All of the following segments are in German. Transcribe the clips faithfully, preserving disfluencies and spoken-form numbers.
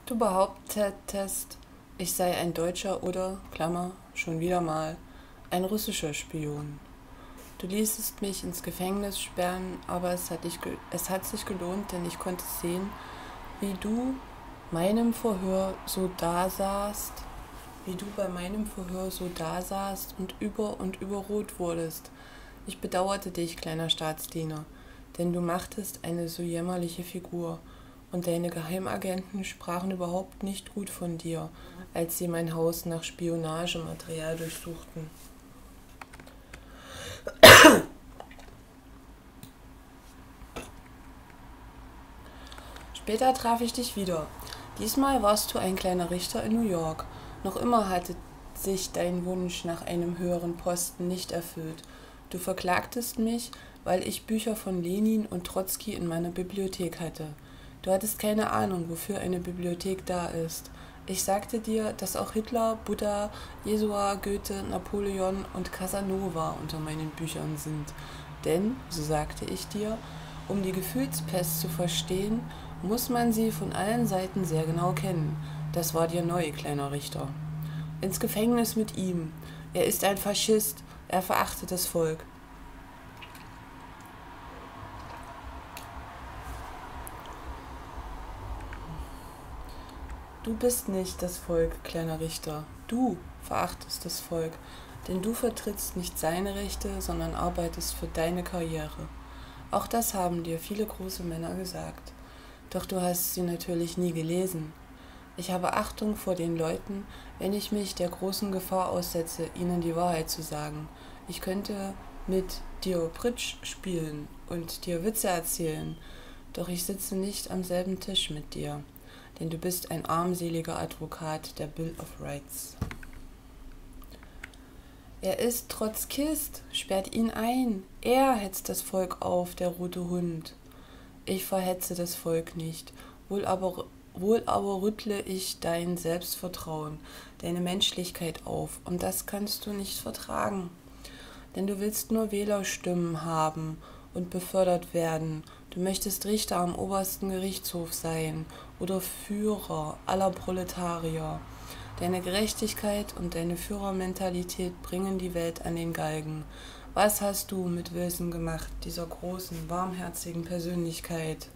Du behauptetest, ich sei ein Deutscher oder, Klammer, schon wieder mal, ein russischer Spion. Du ließest mich ins Gefängnis sperren, aber es hat, dich, es hat sich gelohnt, denn ich konnte sehen, wie du meinem Verhör so dasaßt, wie du bei meinem Verhör so dasaßt und über und über rot wurdest. Ich bedauerte dich, kleiner Staatsdiener, denn du machtest eine so jämmerliche Figur, und deine Geheimagenten sprachen überhaupt nicht gut von dir, als sie mein Haus nach Spionagematerial durchsuchten. Später traf ich dich wieder. Diesmal warst du ein kleiner Richter in New York. Noch immer hatte sich dein Wunsch nach einem höheren Posten nicht erfüllt. Du verklagtest mich, weil ich Bücher von Lenin und Trotzki in meiner Bibliothek hatte. Du hattest keine Ahnung, wofür eine Bibliothek da ist. Ich sagte dir, dass auch Hitler, Buddha, Jesua, Goethe, Napoleon und Casanova unter meinen Büchern sind. Denn, so sagte ich dir, um die Gefühlspest zu verstehen, muss man sie von allen Seiten sehr genau kennen. Das war dir neu, kleiner Richter. Ins Gefängnis mit ihm. Er ist ein Faschist. Er verachtet das Volk. Du bist nicht das Volk, kleiner Richter. Du verachtest das Volk, denn du vertrittst nicht seine Rechte, sondern arbeitest für deine Karriere. Auch das haben dir viele große Männer gesagt. Doch du hast sie natürlich nie gelesen. Ich habe Achtung vor den Leuten, wenn ich mich der großen Gefahr aussetze, ihnen die Wahrheit zu sagen. Ich könnte mit dir Bridge spielen und dir Witze erzählen, doch ich sitze nicht am selben Tisch mit dir, denn du bist ein armseliger Advokat der Bill of Rights. Er ist Trotzkist, sperrt ihn ein. Er hetzt das Volk auf, der rote Hund. Ich verhetze das Volk nicht, wohl aber, wohl aber rüttle ich dein Selbstvertrauen, deine Menschlichkeit auf, und das kannst du nicht vertragen. Denn du willst nur Wählerstimmen haben und befördert werden. Du möchtest Richter am obersten Gerichtshof sein oder Führer aller Proletarier. Deine Gerechtigkeit und deine Führermentalität bringen die Welt an den Galgen. Was hast du mit Wilson gemacht, dieser großen, warmherzigen Persönlichkeit?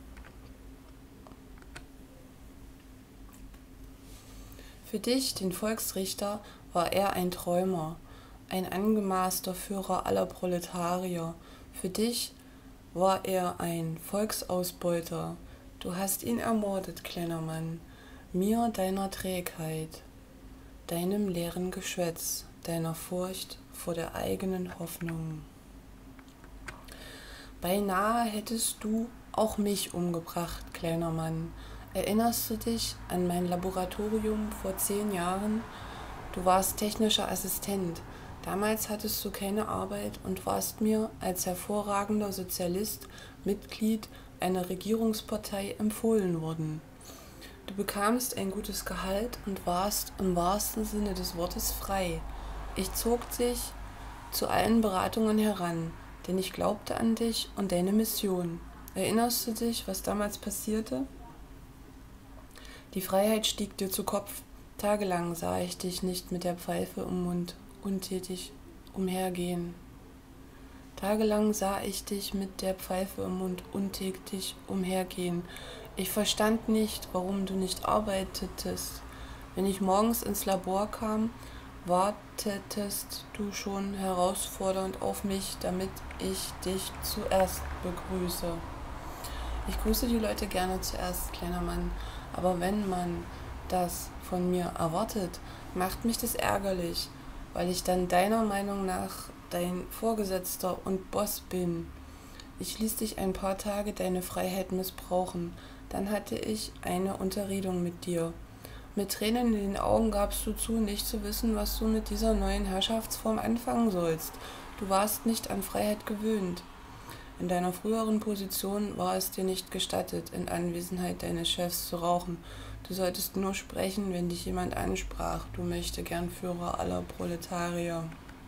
Für dich, den Volksrichter, war er ein Träumer, ein angemaßter Führer aller Proletarier. Für dich war er ein Volksausbeuter. Du hast ihn ermordet, kleiner Mann, mir deiner Trägheit, deinem leeren Geschwätz, deiner Furcht vor der eigenen Hoffnung. Beinahe hättest du auch mich umgebracht, kleiner Mann. Erinnerst du dich an mein Laboratorium vor zehn Jahren? Du warst technischer Assistent. Damals hattest du keine Arbeit und warst mir als hervorragender Sozialist Mitglied einer Regierungspartei empfohlen worden. Du bekamst ein gutes Gehalt und warst im wahrsten Sinne des Wortes frei. Ich zog dich zu allen Beratungen heran, denn ich glaubte an dich und deine Mission. Erinnerst du dich, was damals passierte? Die Freiheit stieg dir zu Kopf. Tagelang sah ich dich nicht mit der Pfeife im Mund untätig umhergehen. Tagelang sah ich dich mit der Pfeife im Mund untätig umhergehen. Ich verstand nicht, warum du nicht arbeitetest. Wenn ich morgens ins Labor kam, wartetest du schon herausfordernd auf mich, damit ich dich zuerst begrüße. Ich grüße die Leute gerne zuerst, kleiner Mann, aber wenn man das von mir erwartet, macht mich das ärgerlich, weil ich dann deiner Meinung nach dein Vorgesetzter und Boss bin. Ich ließ dich ein paar Tage deine Freiheit missbrauchen, dann hatte ich eine Unterredung mit dir. Mit Tränen in den Augen gabst du zu, nicht zu wissen, was du mit dieser neuen Herrschaftsform anfangen sollst. Du warst nicht an Freiheit gewöhnt. In deiner früheren Position war es dir nicht gestattet, in Anwesenheit deines Chefs zu rauchen. Du solltest nur sprechen, wenn dich jemand ansprach. Du möchte gern Führer aller Proletarier.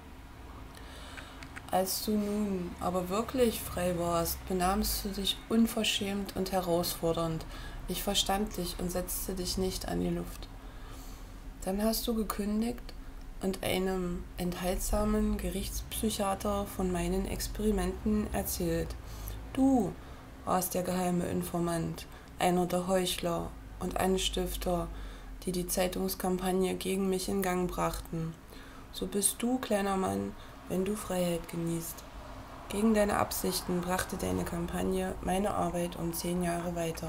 Als du nun aber wirklich frei warst, benahmst du dich unverschämt und herausfordernd. Ich verstand dich und setzte dich nicht an die Luft. Dann hast du gekündigt und einem enthaltsamen Gerichtspsychiater von meinen Experimenten erzählt. Du warst der geheime Informant, einer der Heuchler und Anstifter, die die Zeitungskampagne gegen mich in Gang brachten. So bist du, kleiner Mann, wenn du Freiheit genießt. Gegen deine Absichten brachte deine Kampagne meine Arbeit um zehn Jahre weiter.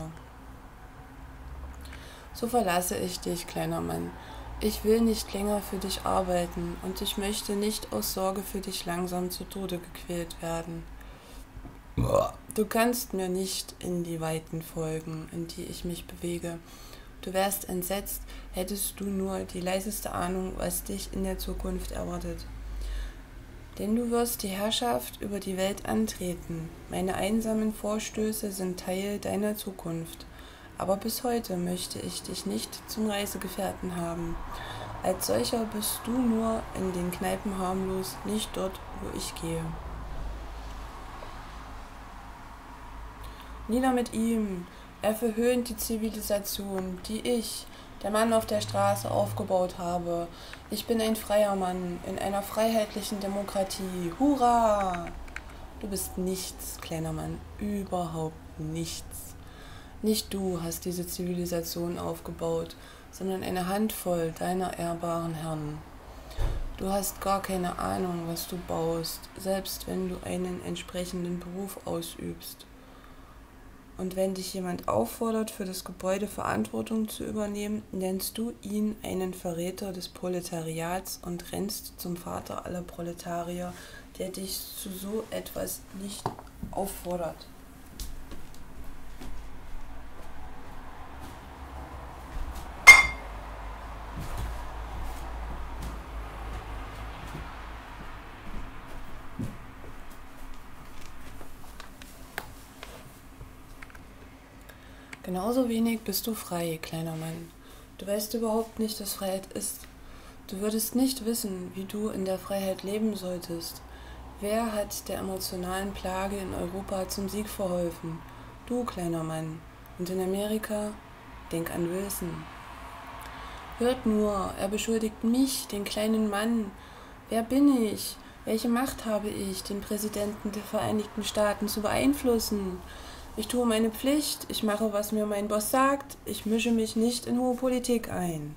So verlasse ich dich, kleiner Mann. Ich will nicht länger für dich arbeiten und ich möchte nicht aus Sorge für dich langsam zu Tode gequält werden. Du kannst mir nicht in die Weiten folgen, in die ich mich bewege. Du wärst entsetzt, hättest du nur die leiseste Ahnung, was dich in der Zukunft erwartet. Denn du wirst die Herrschaft über die Welt antreten. Meine einsamen Vorstöße sind Teil deiner Zukunft. Aber bis heute möchte ich dich nicht zum Reisegefährten haben. Als solcher bist du nur in den Kneipen harmlos, nicht dort, wo ich gehe. Nieder mit ihm! Er verhöhnt die Zivilisation, die ich, der Mann auf der Straße, aufgebaut habe. Ich bin ein freier Mann in einer freiheitlichen Demokratie. Hurra! Du bist nichts, kleiner Mann, überhaupt nichts. Nicht du hast diese Zivilisation aufgebaut, sondern eine Handvoll deiner ehrbaren Herren. Du hast gar keine Ahnung, was du baust, selbst wenn du einen entsprechenden Beruf ausübst. Und wenn dich jemand auffordert, für das Gebäude Verantwortung zu übernehmen, nennst du ihn einen Verräter des Proletariats und rennst zum Vater aller Proletarier, der dich zu so etwas nicht auffordert. Genauso wenig bist du frei, kleiner Mann. Du weißt überhaupt nicht, was Freiheit ist. Du würdest nicht wissen, wie du in der Freiheit leben solltest. Wer hat der emotionalen Plage in Europa zum Sieg verholfen? Du, kleiner Mann. Und in Amerika? Denk an Wilson. Hört nur, er beschuldigt mich, den kleinen Mann. Wer bin ich? Welche Macht habe ich, den Präsidenten der Vereinigten Staaten zu beeinflussen? Ich tue meine Pflicht, ich mache, was mir mein Boss sagt, ich mische mich nicht in hohe Politik ein.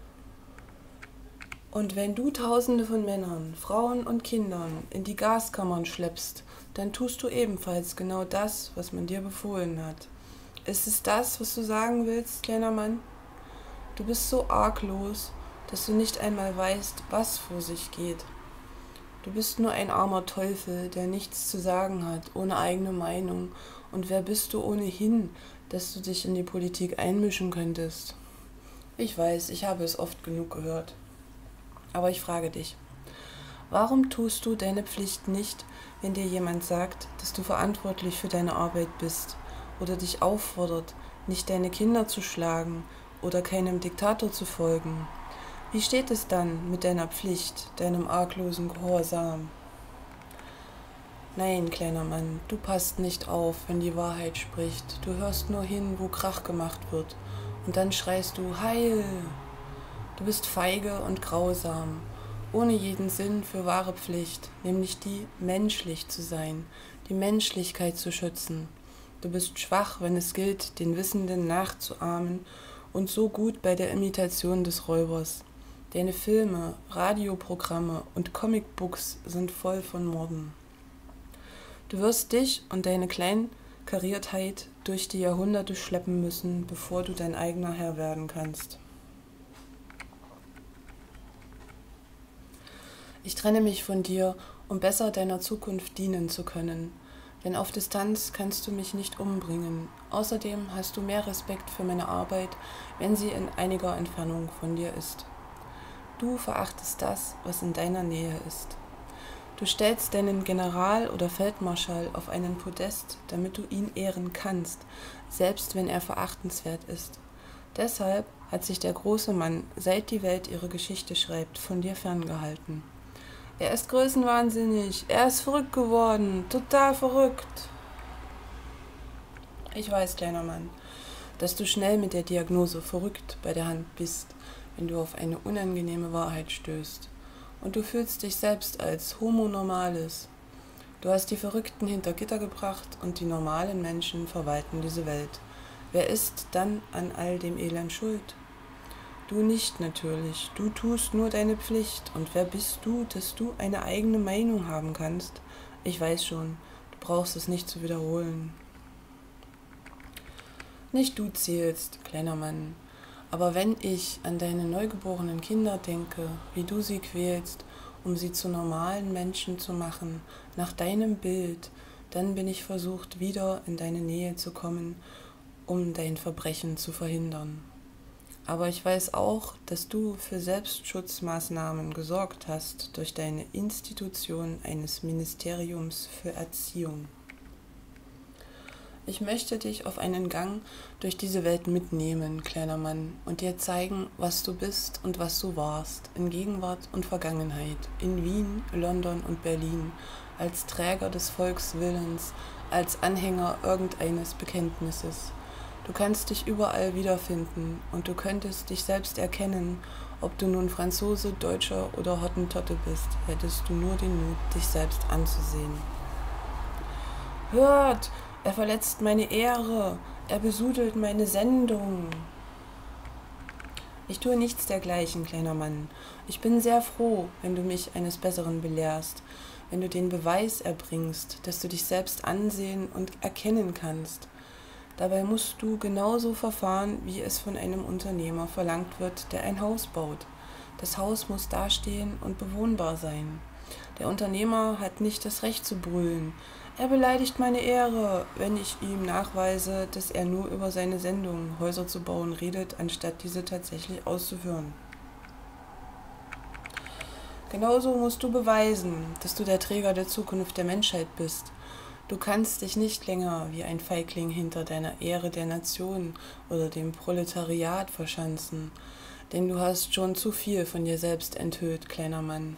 Und wenn du Tausende von Männern, Frauen und Kindern in die Gaskammern schleppst, dann tust du ebenfalls genau das, was man dir befohlen hat. Ist es das, was du sagen willst, kleiner Mann? Du bist so arglos, dass du nicht einmal weißt, was vor sich geht. Du bist nur ein armer Teufel, der nichts zu sagen hat, ohne eigene Meinung. Und wer bist du ohnehin, dass du dich in die Politik einmischen könntest? Ich weiß, ich habe es oft genug gehört. Aber ich frage dich, warum tust du deine Pflicht nicht, wenn dir jemand sagt, dass du verantwortlich für deine Arbeit bist oder dich auffordert, nicht deine Kinder zu schlagen oder keinem Diktator zu folgen? Wie steht es dann mit deiner Pflicht, deinem arglosen Gehorsam? Nein, kleiner Mann, du passt nicht auf, wenn die Wahrheit spricht. Du hörst nur hin, wo Krach gemacht wird. Und dann schreist du, Heil! Du bist feige und grausam, ohne jeden Sinn für wahre Pflicht, nämlich die, menschlich zu sein, die Menschlichkeit zu schützen. Du bist schwach, wenn es gilt, den Wissenden nachzuahmen und so gut bei der Imitation des Räubers. Deine Filme, Radioprogramme und Comicbooks sind voll von Morden. Du wirst dich und deine Kleinkariertheit durch die Jahrhunderte schleppen müssen, bevor du dein eigener Herr werden kannst. Ich trenne mich von dir, um besser deiner Zukunft dienen zu können. Denn auf Distanz kannst du mich nicht umbringen. Außerdem hast du mehr Respekt für meine Arbeit, wenn sie in einiger Entfernung von dir ist. Du verachtest das, was in deiner Nähe ist. Du stellst deinen General oder Feldmarschall auf einen Podest, damit du ihn ehren kannst, selbst wenn er verachtenswert ist. Deshalb hat sich der große Mann, seit die Welt ihre Geschichte schreibt, von dir ferngehalten. Er ist größenwahnsinnig, er ist verrückt geworden, total verrückt. Ich weiß, kleiner Mann, dass du schnell mit der Diagnose verrückt bei der Hand bist, wenn du auf eine unangenehme Wahrheit stößt. Und du fühlst dich selbst als Homo Normalis. Du hast die Verrückten hinter Gitter gebracht und die normalen Menschen verwalten diese Welt. Wer ist dann an all dem Elend schuld? Du nicht natürlich, du tust nur deine Pflicht. Und wer bist du, dass du eine eigene Meinung haben kannst? Ich weiß schon, du brauchst es nicht zu wiederholen. Nicht du zählst, kleiner Mann, aber wenn ich an deine neugeborenen Kinder denke, wie du sie quälst, um sie zu normalen Menschen zu machen, nach deinem Bild, dann bin ich versucht, wieder in deine Nähe zu kommen, um dein Verbrechen zu verhindern. Aber ich weiß auch, dass du für Selbstschutzmaßnahmen gesorgt hast durch deine Institution eines Ministeriums für Erziehung. Ich möchte dich auf einen Gang durch diese Welt mitnehmen, kleiner Mann, und dir zeigen, was du bist und was du warst, in Gegenwart und Vergangenheit, in Wien, London und Berlin, als Träger des Volkswillens, als Anhänger irgendeines Bekenntnisses. Du kannst dich überall wiederfinden und du könntest dich selbst erkennen, ob du nun Franzose, Deutscher oder Hottentotte bist, hättest du nur den Mut, dich selbst anzusehen. Hört! Er verletzt meine Ehre, er besudelt meine Sendung. Ich tue nichts dergleichen, kleiner Mann. Ich bin sehr froh, wenn du mich eines Besseren belehrst, wenn du den Beweis erbringst, dass du dich selbst ansehen und erkennen kannst. Dabei musst du genauso verfahren, wie es von einem Unternehmer verlangt wird, der ein Haus baut. Das Haus muss dastehen und bewohnbar sein. Der Unternehmer hat nicht das Recht zu brüllen. Er beleidigt meine Ehre, wenn ich ihm nachweise, dass er nur über seine Sendung, Häuser zu bauen, redet, anstatt diese tatsächlich auszuführen. Genauso musst du beweisen, dass du der Träger der Zukunft der Menschheit bist. Du kannst dich nicht länger wie ein Feigling hinter deiner Ehre der Nation oder dem Proletariat verschanzen, denn du hast schon zu viel von dir selbst enthüllt, kleiner Mann.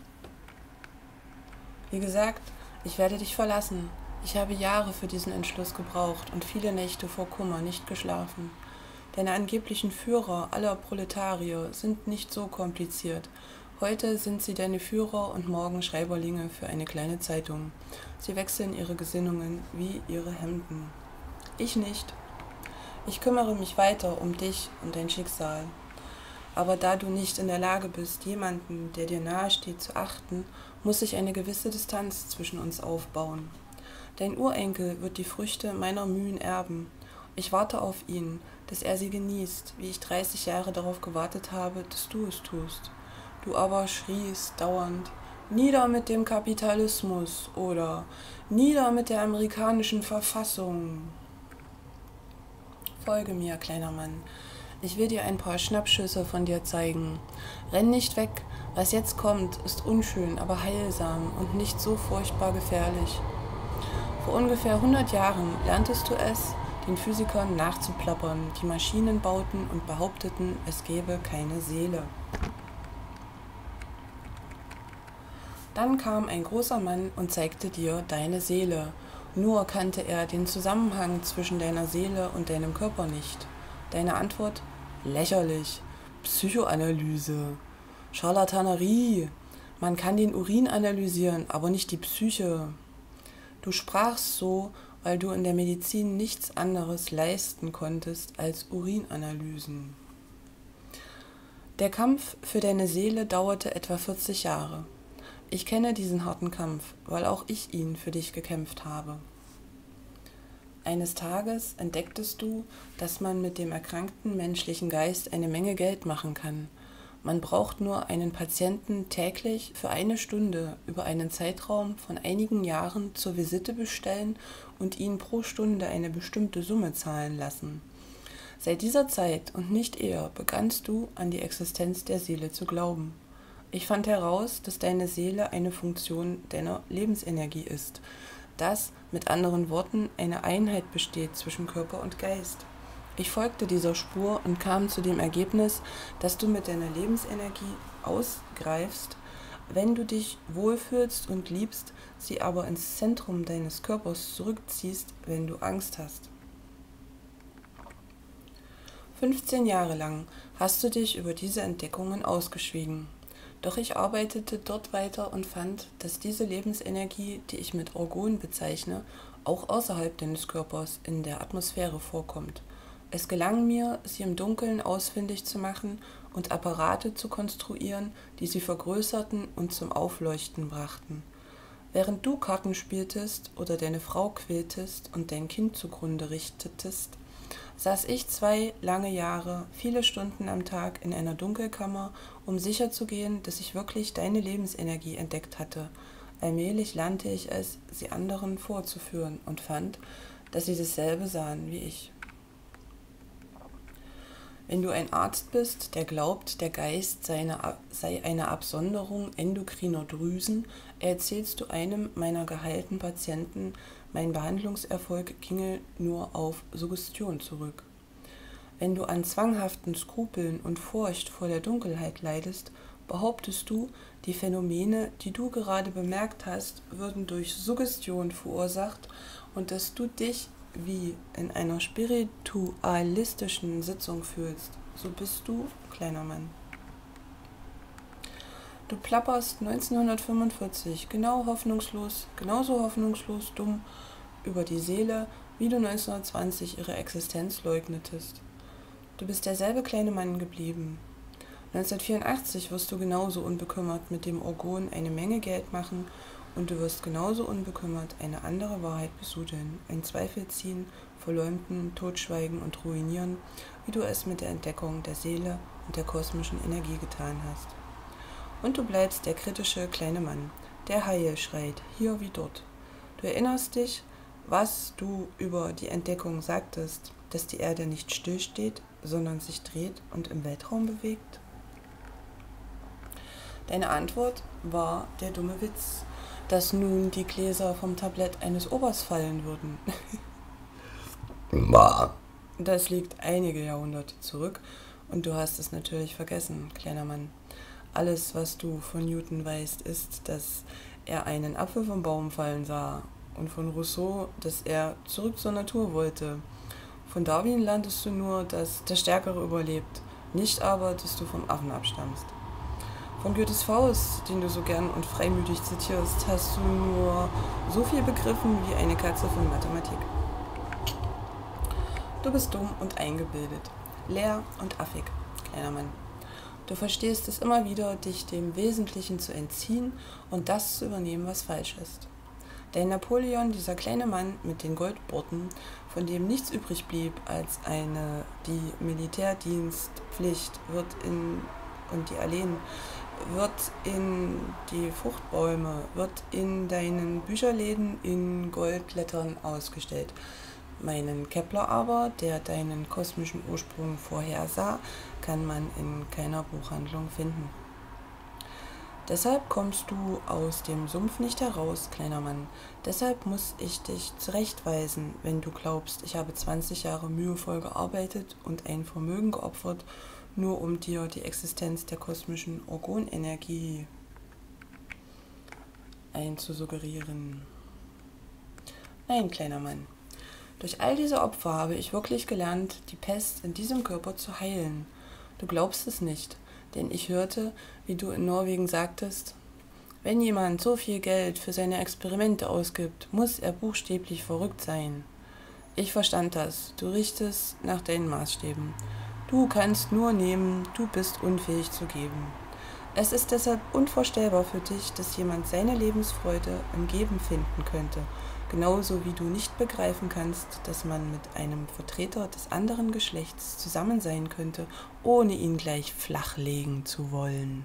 Wie gesagt, ich werde dich verlassen. Ich habe Jahre für diesen Entschluss gebraucht und viele Nächte vor Kummer nicht geschlafen. Deine angeblichen Führer aller Proletarier sind nicht so kompliziert. Heute sind sie deine Führer und morgen Schreiberlinge für eine kleine Zeitung. Sie wechseln ihre Gesinnungen wie ihre Hemden. Ich nicht. Ich kümmere mich weiter um dich und dein Schicksal. Aber da du nicht in der Lage bist, jemanden, der dir nahesteht, zu achten, muss sich eine gewisse Distanz zwischen uns aufbauen. Dein Urenkel wird die Früchte meiner Mühen erben. Ich warte auf ihn, dass er sie genießt, wie ich dreißig Jahre darauf gewartet habe, dass du es tust. Du aber schriest dauernd, nieder mit dem Kapitalismus oder nieder mit der amerikanischen Verfassung. Folge mir, kleiner Mann. Ich will dir ein paar Schnappschüsse von dir zeigen. Renn nicht weg. Was jetzt kommt, ist unschön, aber heilsam und nicht so furchtbar gefährlich. Vor ungefähr hundert Jahren lerntest du es, den Physikern nachzuplappern, die Maschinen bauten und behaupteten, es gebe keine Seele. Dann kam ein großer Mann und zeigte dir deine Seele. Nur kannte er den Zusammenhang zwischen deiner Seele und deinem Körper nicht. Deine Antwort? Lächerlich. Psychoanalyse. Scharlatanerie. Man kann den Urin analysieren, aber nicht die Psyche. Du sprachst so, weil du in der Medizin nichts anderes leisten konntest als Urinanalysen. Der Kampf für deine Seele dauerte etwa vierzig Jahre. Ich kenne diesen harten Kampf, weil auch ich ihn für dich gekämpft habe. Eines Tages entdecktest du, dass man mit dem erkrankten menschlichen Geist eine Menge Geld machen kann. Man braucht nur einen Patienten täglich für eine Stunde über einen Zeitraum von einigen Jahren zur Visite bestellen und ihn pro Stunde eine bestimmte Summe zahlen lassen. Seit dieser Zeit und nicht eher begannst du an die Existenz der Seele zu glauben. Ich fand heraus, dass deine Seele eine Funktion deiner Lebensenergie ist, dass, mit anderen Worten, eine Einheit besteht zwischen Körper und Geist. Ich folgte dieser Spur und kam zu dem Ergebnis, dass du mit deiner Lebensenergie ausgreifst, wenn du dich wohlfühlst und liebst, sie aber ins Zentrum deines Körpers zurückziehst, wenn du Angst hast. fünfzehn Jahre lang hast du dich über diese Entdeckungen ausgeschwiegen. Doch ich arbeitete dort weiter und fand, dass diese Lebensenergie, die ich mit Orgon bezeichne, auch außerhalb deines Körpers in der Atmosphäre vorkommt. Es gelang mir, sie im Dunkeln ausfindig zu machen und Apparate zu konstruieren, die sie vergrößerten und zum Aufleuchten brachten. Während du Karten spieltest oder deine Frau quältest und dein Kind zugrunde richtetest, saß ich zwei lange Jahre, viele Stunden am Tag in einer Dunkelkammer, um sicherzugehen, dass ich wirklich deine Lebensenergie entdeckt hatte. Allmählich lernte ich es, sie anderen vorzuführen und fand, dass sie dasselbe sahen wie ich. Wenn du ein Arzt bist, der glaubt, der Geist sei eine, sei eine Absonderung endokriner Drüsen, erzählst du einem meiner geheilten Patienten, mein Behandlungserfolg ginge nur auf Suggestion zurück. Wenn du an zwanghaften Skrupeln und Furcht vor der Dunkelheit leidest, behauptest du, die Phänomene, die du gerade bemerkt hast, würden durch Suggestion verursacht und dass du dich wie in einer spiritualistischen Sitzung fühlst, so bist du, kleiner Mann. Du plapperst neunzehnhundertfünfundvierzig genau hoffnungslos, genauso hoffnungslos dumm über die Seele, wie du neunzehnhundertzwanzig ihre Existenz leugnetest. Du bist derselbe kleine Mann geblieben. neunzehnhundertvierundachtzig wirst du genauso unbekümmert mit dem Orgon eine Menge Geld machen und du wirst genauso unbekümmert eine andere Wahrheit besudeln, in Zweifel ziehen, verleumden, totschweigen und ruinieren, wie du es mit der Entdeckung der Seele und der kosmischen Energie getan hast. Und du bleibst der kritische kleine Mann, der Heil schreit, hier wie dort. Du erinnerst dich, was du über die Entdeckung sagtest, dass die Erde nicht stillsteht, sondern sich dreht und im Weltraum bewegt? Deine Antwort war der dumme Witz, dass nun die Gläser vom Tablett eines Obers fallen würden. Das liegt einige Jahrhunderte zurück und du hast es natürlich vergessen, kleiner Mann. Alles, was du von Newton weißt, ist, dass er einen Apfel vom Baum fallen sah und von Rousseau, dass er zurück zur Natur wollte. Von Darwin lerntest du nur, dass der Stärkere überlebt, nicht aber, dass du vom Affen abstammst. Von Goethes Faust, den du so gern und freimütig zitierst, hast du nur so viel begriffen wie eine Katze von Mathematik. Du bist dumm und eingebildet, leer und affig, kleiner Mann. Du verstehst es immer wieder, dich dem Wesentlichen zu entziehen und das zu übernehmen, was falsch ist. Dein Napoleon, dieser kleine Mann mit den Goldborten, von dem nichts übrig blieb als eine die Militärdienstpflicht, wird in und die Alleen, wird in die Fruchtbäume, wird in deinen Bücherläden in Goldlettern ausgestellt. Meinen Kepler aber, der deinen kosmischen Ursprung vorhersah, kann man in keiner Buchhandlung finden. Deshalb kommst du aus dem Sumpf nicht heraus, kleiner Mann. Deshalb muss ich dich zurechtweisen, wenn du glaubst, ich habe zwanzig Jahre mühevoll gearbeitet und ein Vermögen geopfert, nur um dir die Existenz der kosmischen Orgonenergie einzusuggerieren. Nein, kleiner Mann. Durch all diese Opfer habe ich wirklich gelernt, die Pest in diesem Körper zu heilen. Du glaubst es nicht, denn ich hörte, wie du in Norwegen sagtest, wenn jemand so viel Geld für seine Experimente ausgibt, muss er buchstäblich verrückt sein. Ich verstand das, du richtest nach deinen Maßstäben. Du kannst nur nehmen, du bist unfähig zu geben. Es ist deshalb unvorstellbar für dich, dass jemand seine Lebensfreude im Geben finden könnte, genauso wie du nicht begreifen kannst, dass man mit einem Vertreter des anderen Geschlechts zusammen sein könnte, ohne ihn gleich flachlegen zu wollen.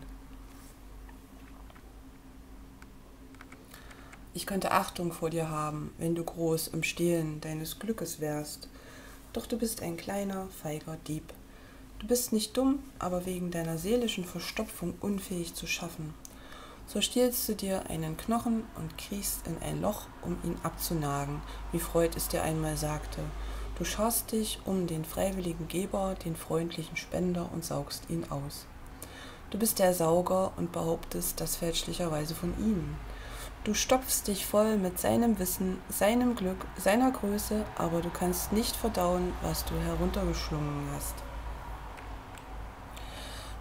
Ich könnte Achtung vor dir haben, wenn du groß im Stehlen deines Glückes wärst, doch du bist ein kleiner, feiger Dieb. Du bist nicht dumm, aber wegen deiner seelischen Verstopfung unfähig zu schaffen. So stiehlst du dir einen Knochen und kriechst in ein Loch, um ihn abzunagen, wie Freud es dir einmal sagte. Du scharst dich um den freiwilligen Geber, den freundlichen Spender und saugst ihn aus. Du bist der Sauger und behauptest das fälschlicherweise von ihm. Du stopfst dich voll mit seinem Wissen, seinem Glück, seiner Größe, aber du kannst nicht verdauen, was du heruntergeschlungen hast.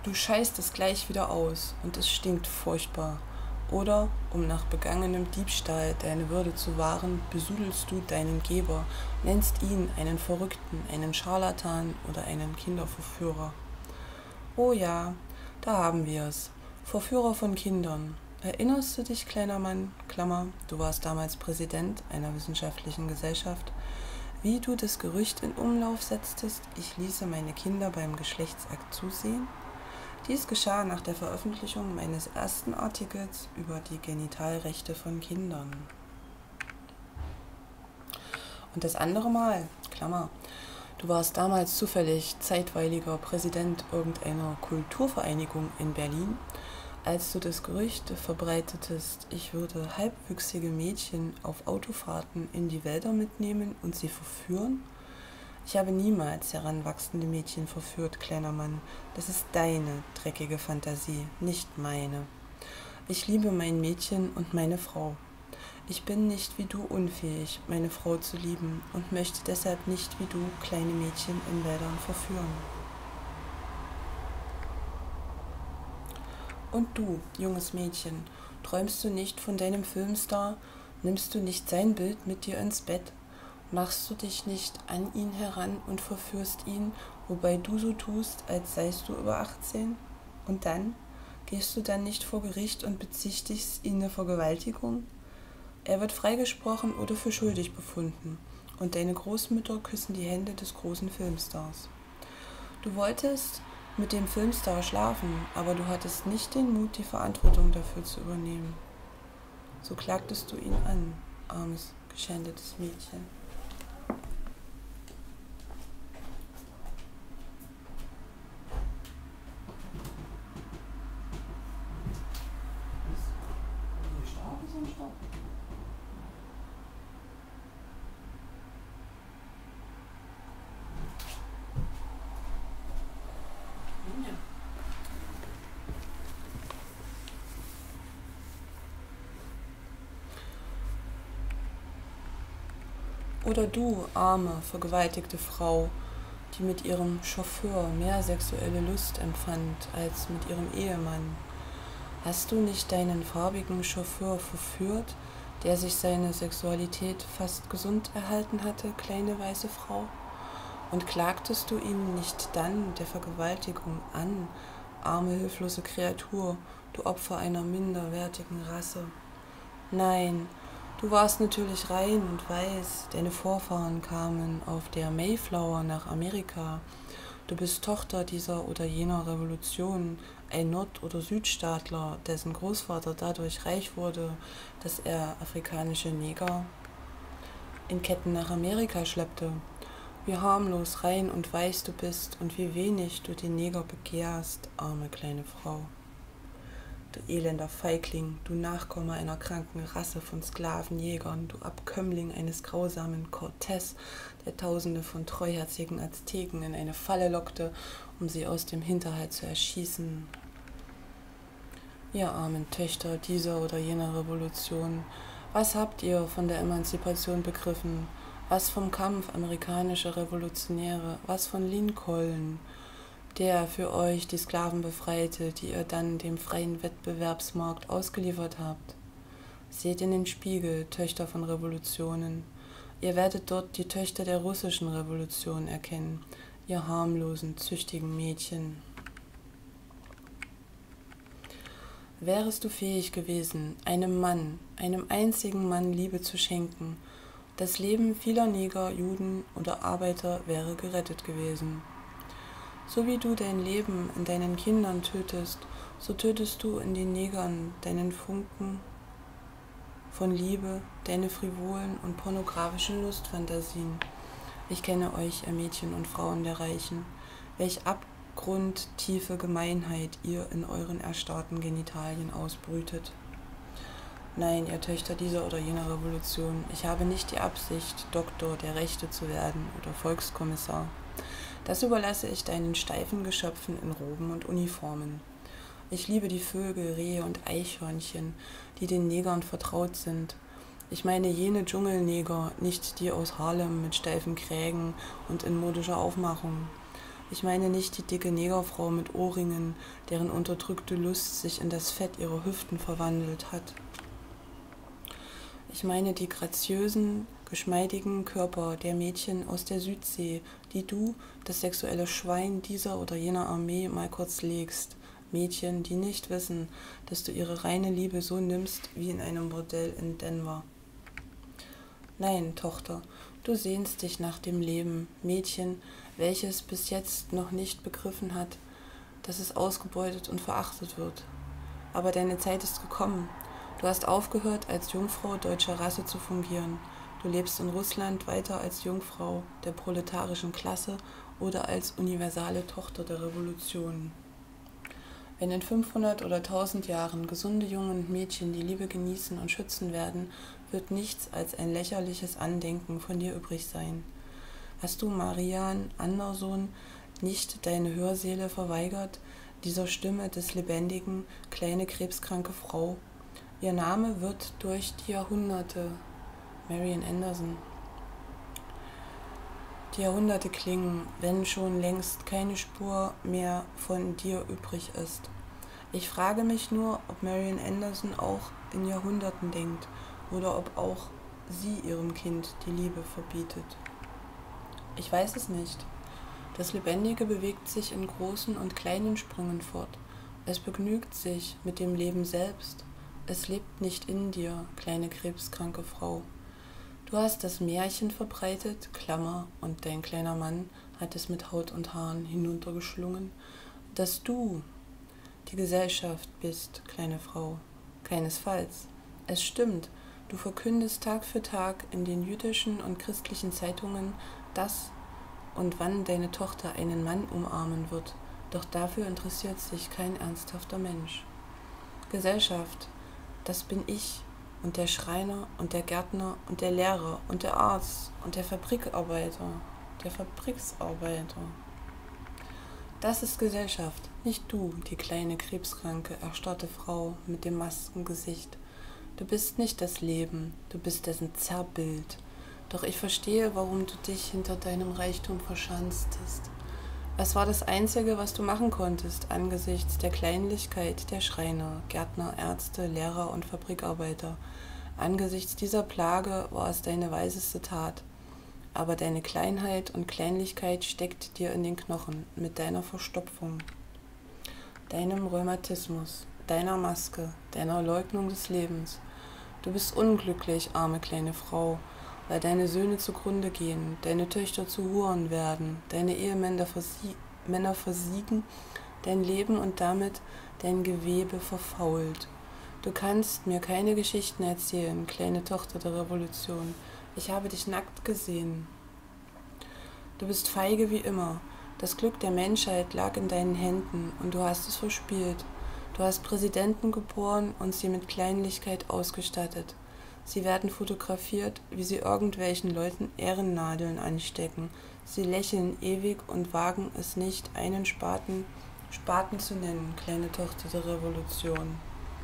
Du scheißt es gleich wieder aus und es stinkt furchtbar. Oder, um nach begangenem Diebstahl deine Würde zu wahren, besudelst du deinen Geber, nennst ihn einen Verrückten, einen Scharlatan oder einen Kinderverführer. Oh ja, da haben wir es. Verführer von Kindern. Erinnerst du dich, kleiner Mann, Klammer, du warst damals Präsident einer wissenschaftlichen Gesellschaft, wie du das Gerücht in Umlauf setztest, ich ließe meine Kinder beim Geschlechtsakt zusehen? Dies geschah nach der Veröffentlichung meines ersten Artikels über die Genitalrechte von Kindern. Und das andere Mal, Klammer, du warst damals zufällig zeitweiliger Präsident irgendeiner Kulturvereinigung in Berlin, als du das Gerücht verbreitetest, ich würde halbwüchsige Mädchen auf Autofahrten in die Wälder mitnehmen und sie verführen. Ich habe niemals heranwachsende Mädchen verführt, kleiner Mann. Das ist deine dreckige Fantasie, nicht meine. Ich liebe mein Mädchen und meine Frau. Ich bin nicht wie du unfähig, meine Frau zu lieben und möchte deshalb nicht wie du kleine Mädchen in Wäldern verführen. Und du, junges Mädchen, träumst du nicht von deinem Filmstar? Nimmst du nicht sein Bild mit dir ins Bett? Machst du dich nicht an ihn heran und verführst ihn, wobei du so tust, als seist du über achtzehn? Und dann? Gehst du dann nicht vor Gericht und bezichtigst ihn der Vergewaltigung? Er wird freigesprochen oder für schuldig befunden, und deine Großmütter küssen die Hände des großen Filmstars. Du wolltest mit dem Filmstar schlafen, aber du hattest nicht den Mut, die Verantwortung dafür zu übernehmen. So klagtest du ihn an, armes, geschändetes Mädchen. Oder du, arme, vergewaltigte Frau, die mit ihrem Chauffeur mehr sexuelle Lust empfand als mit ihrem Ehemann. Hast du nicht deinen farbigen Chauffeur verführt, der sich seine Sexualität fast gesund erhalten hatte, kleine weiße Frau? Und klagtest du ihn nicht dann der Vergewaltigung an, arme, hilflose Kreatur, du Opfer einer minderwertigen Rasse? Nein, du warst natürlich rein und weiß, deine Vorfahren kamen auf der Mayflower nach Amerika. Du bist Tochter dieser oder jener Revolution, ein Nord- oder Südstaatler, dessen Großvater dadurch reich wurde, dass er afrikanische Neger in Ketten nach Amerika schleppte. Wie harmlos, rein und weiß du bist und wie wenig du den Neger begehrst, arme kleine Frau. Du elender Feigling, du Nachkomme einer kranken Rasse von Sklavenjägern, du Abkömmling eines grausamen Cortés, der Tausende von treuherzigen Azteken in eine Falle lockte, um sie aus dem Hinterhalt zu erschießen. Ihr armen Töchter dieser oder jener Revolution, was habt ihr von der Emanzipation begriffen? Was vom Kampf amerikanischer Revolutionäre? Was von Lincoln, der für euch die Sklaven befreite, die ihr dann dem freien Wettbewerbsmarkt ausgeliefert habt? Seht in den Spiegel, Töchter von Revolutionen. Ihr werdet dort die Töchter der russischen Revolution erkennen, ihr harmlosen, züchtigen Mädchen. Wärest du fähig gewesen, einem Mann, einem einzigen Mann Liebe zu schenken, das Leben vieler Neger, Juden oder Arbeiter wäre gerettet gewesen. So wie du dein Leben in deinen Kindern tötest, so tötest du in den Negern deinen Funken von Liebe, deine frivolen und pornografischen Lustfantasien. Ich kenne euch, ihr Mädchen und Frauen der Reichen, welch abgrundtiefe Gemeinheit ihr in euren erstarrten Genitalien ausbrütet. Nein, ihr Töchter dieser oder jener Revolution, ich habe nicht die Absicht, Doktor der Rechte zu werden oder Volkskommissar. Das überlasse ich deinen steifen Geschöpfen in Roben und Uniformen. Ich liebe die Vögel, Rehe und Eichhörnchen, die den Negern vertraut sind. Ich meine jene Dschungelneger, nicht die aus Harlem mit steifen Krägen und in modischer Aufmachung. Ich meine nicht die dicke Negerfrau mit Ohrringen, deren unterdrückte Lust sich in das Fett ihrer Hüften verwandelt hat. Ich meine die graziösen, geschmeidigen Körper der Mädchen aus der Südsee, die du, das sexuelle Schwein dieser oder jener Armee, mal kurz legst. Mädchen, die nicht wissen, dass du ihre reine Liebe so nimmst wie in einem Bordell in Denver. Nein, Tochter, du sehnst dich nach dem Leben, Mädchen, welches bis jetzt noch nicht begriffen hat, dass es ausgebeutet und verachtet wird. Aber deine Zeit ist gekommen. Du hast aufgehört, als Jungfrau deutscher Rasse zu fungieren. Du lebst in Russland weiter als Jungfrau der proletarischen Klasse oder als universale Tochter der Revolution. Wenn in fünfhundert oder tausend Jahren gesunde Jungen und Mädchen die Liebe genießen und schützen werden, wird nichts als ein lächerliches Andenken von dir übrig sein. Hast du Marian Anderson nicht deine Hörseele verweigert, dieser Stimme des lebendigen, kleine krebskranke Frau? Ihr Name wird durch die Jahrhunderte, Marian Anderson, die Jahrhunderte klingen, wenn schon längst keine Spur mehr von dir übrig ist. Ich frage mich nur, ob Marian Anderson auch in Jahrhunderten denkt oder ob auch sie ihrem Kind die Liebe verbietet. Ich weiß es nicht. Das Lebendige bewegt sich in großen und kleinen Sprüngen fort. Es begnügt sich mit dem Leben selbst. Es lebt nicht in dir, kleine krebskranke Frau. Du hast das Märchen verbreitet, Klammer, und dein kleiner Mann hat es mit Haut und Haaren hinuntergeschlungen, dass du die Gesellschaft bist, kleine Frau. Keinesfalls. Es stimmt, du verkündest Tag für Tag in den jüdischen und christlichen Zeitungen, dass und wann deine Tochter einen Mann umarmen wird, doch dafür interessiert sich kein ernsthafter Mensch. Gesellschaft, das bin ich und der Schreiner und der Gärtner und der Lehrer und der Arzt und der Fabrikarbeiter, der Fabriksarbeiter. Das ist Gesellschaft, nicht du, die kleine, krebskranke, erstarrte Frau mit dem Maskengesicht. Du bist nicht das Leben, du bist dessen Zerrbild. Doch ich verstehe, warum du dich hinter deinem Reichtum verschanztest. Es war das Einzige, was du machen konntest, angesichts der Kleinlichkeit der Schreiner, Gärtner, Ärzte, Lehrer und Fabrikarbeiter. Angesichts dieser Plage war es deine weiseste Tat. Aber deine Kleinheit und Kleinlichkeit steckt dir in den Knochen mit deiner Verstopfung, deinem Rheumatismus, deiner Maske, deiner Leugnung des Lebens. Du bist unglücklich, arme kleine Frau, weil deine Söhne zugrunde gehen, deine Töchter zu Huren werden, deine Ehemänner versie- Männer versiegen, dein Leben und damit dein Gewebe verfault. Du kannst mir keine Geschichten erzählen, kleine Tochter der Revolution. Ich habe dich nackt gesehen. Du bist feige wie immer. Das Glück der Menschheit lag in deinen Händen und du hast es verspielt. Du hast Präsidenten geboren und sie mit Kleinlichkeit ausgestattet. Sie werden fotografiert, wie sie irgendwelchen Leuten Ehrennadeln anstecken. Sie lächeln ewig und wagen es nicht, einen Spaten, Spaten zu nennen, kleine Tochter der Revolution.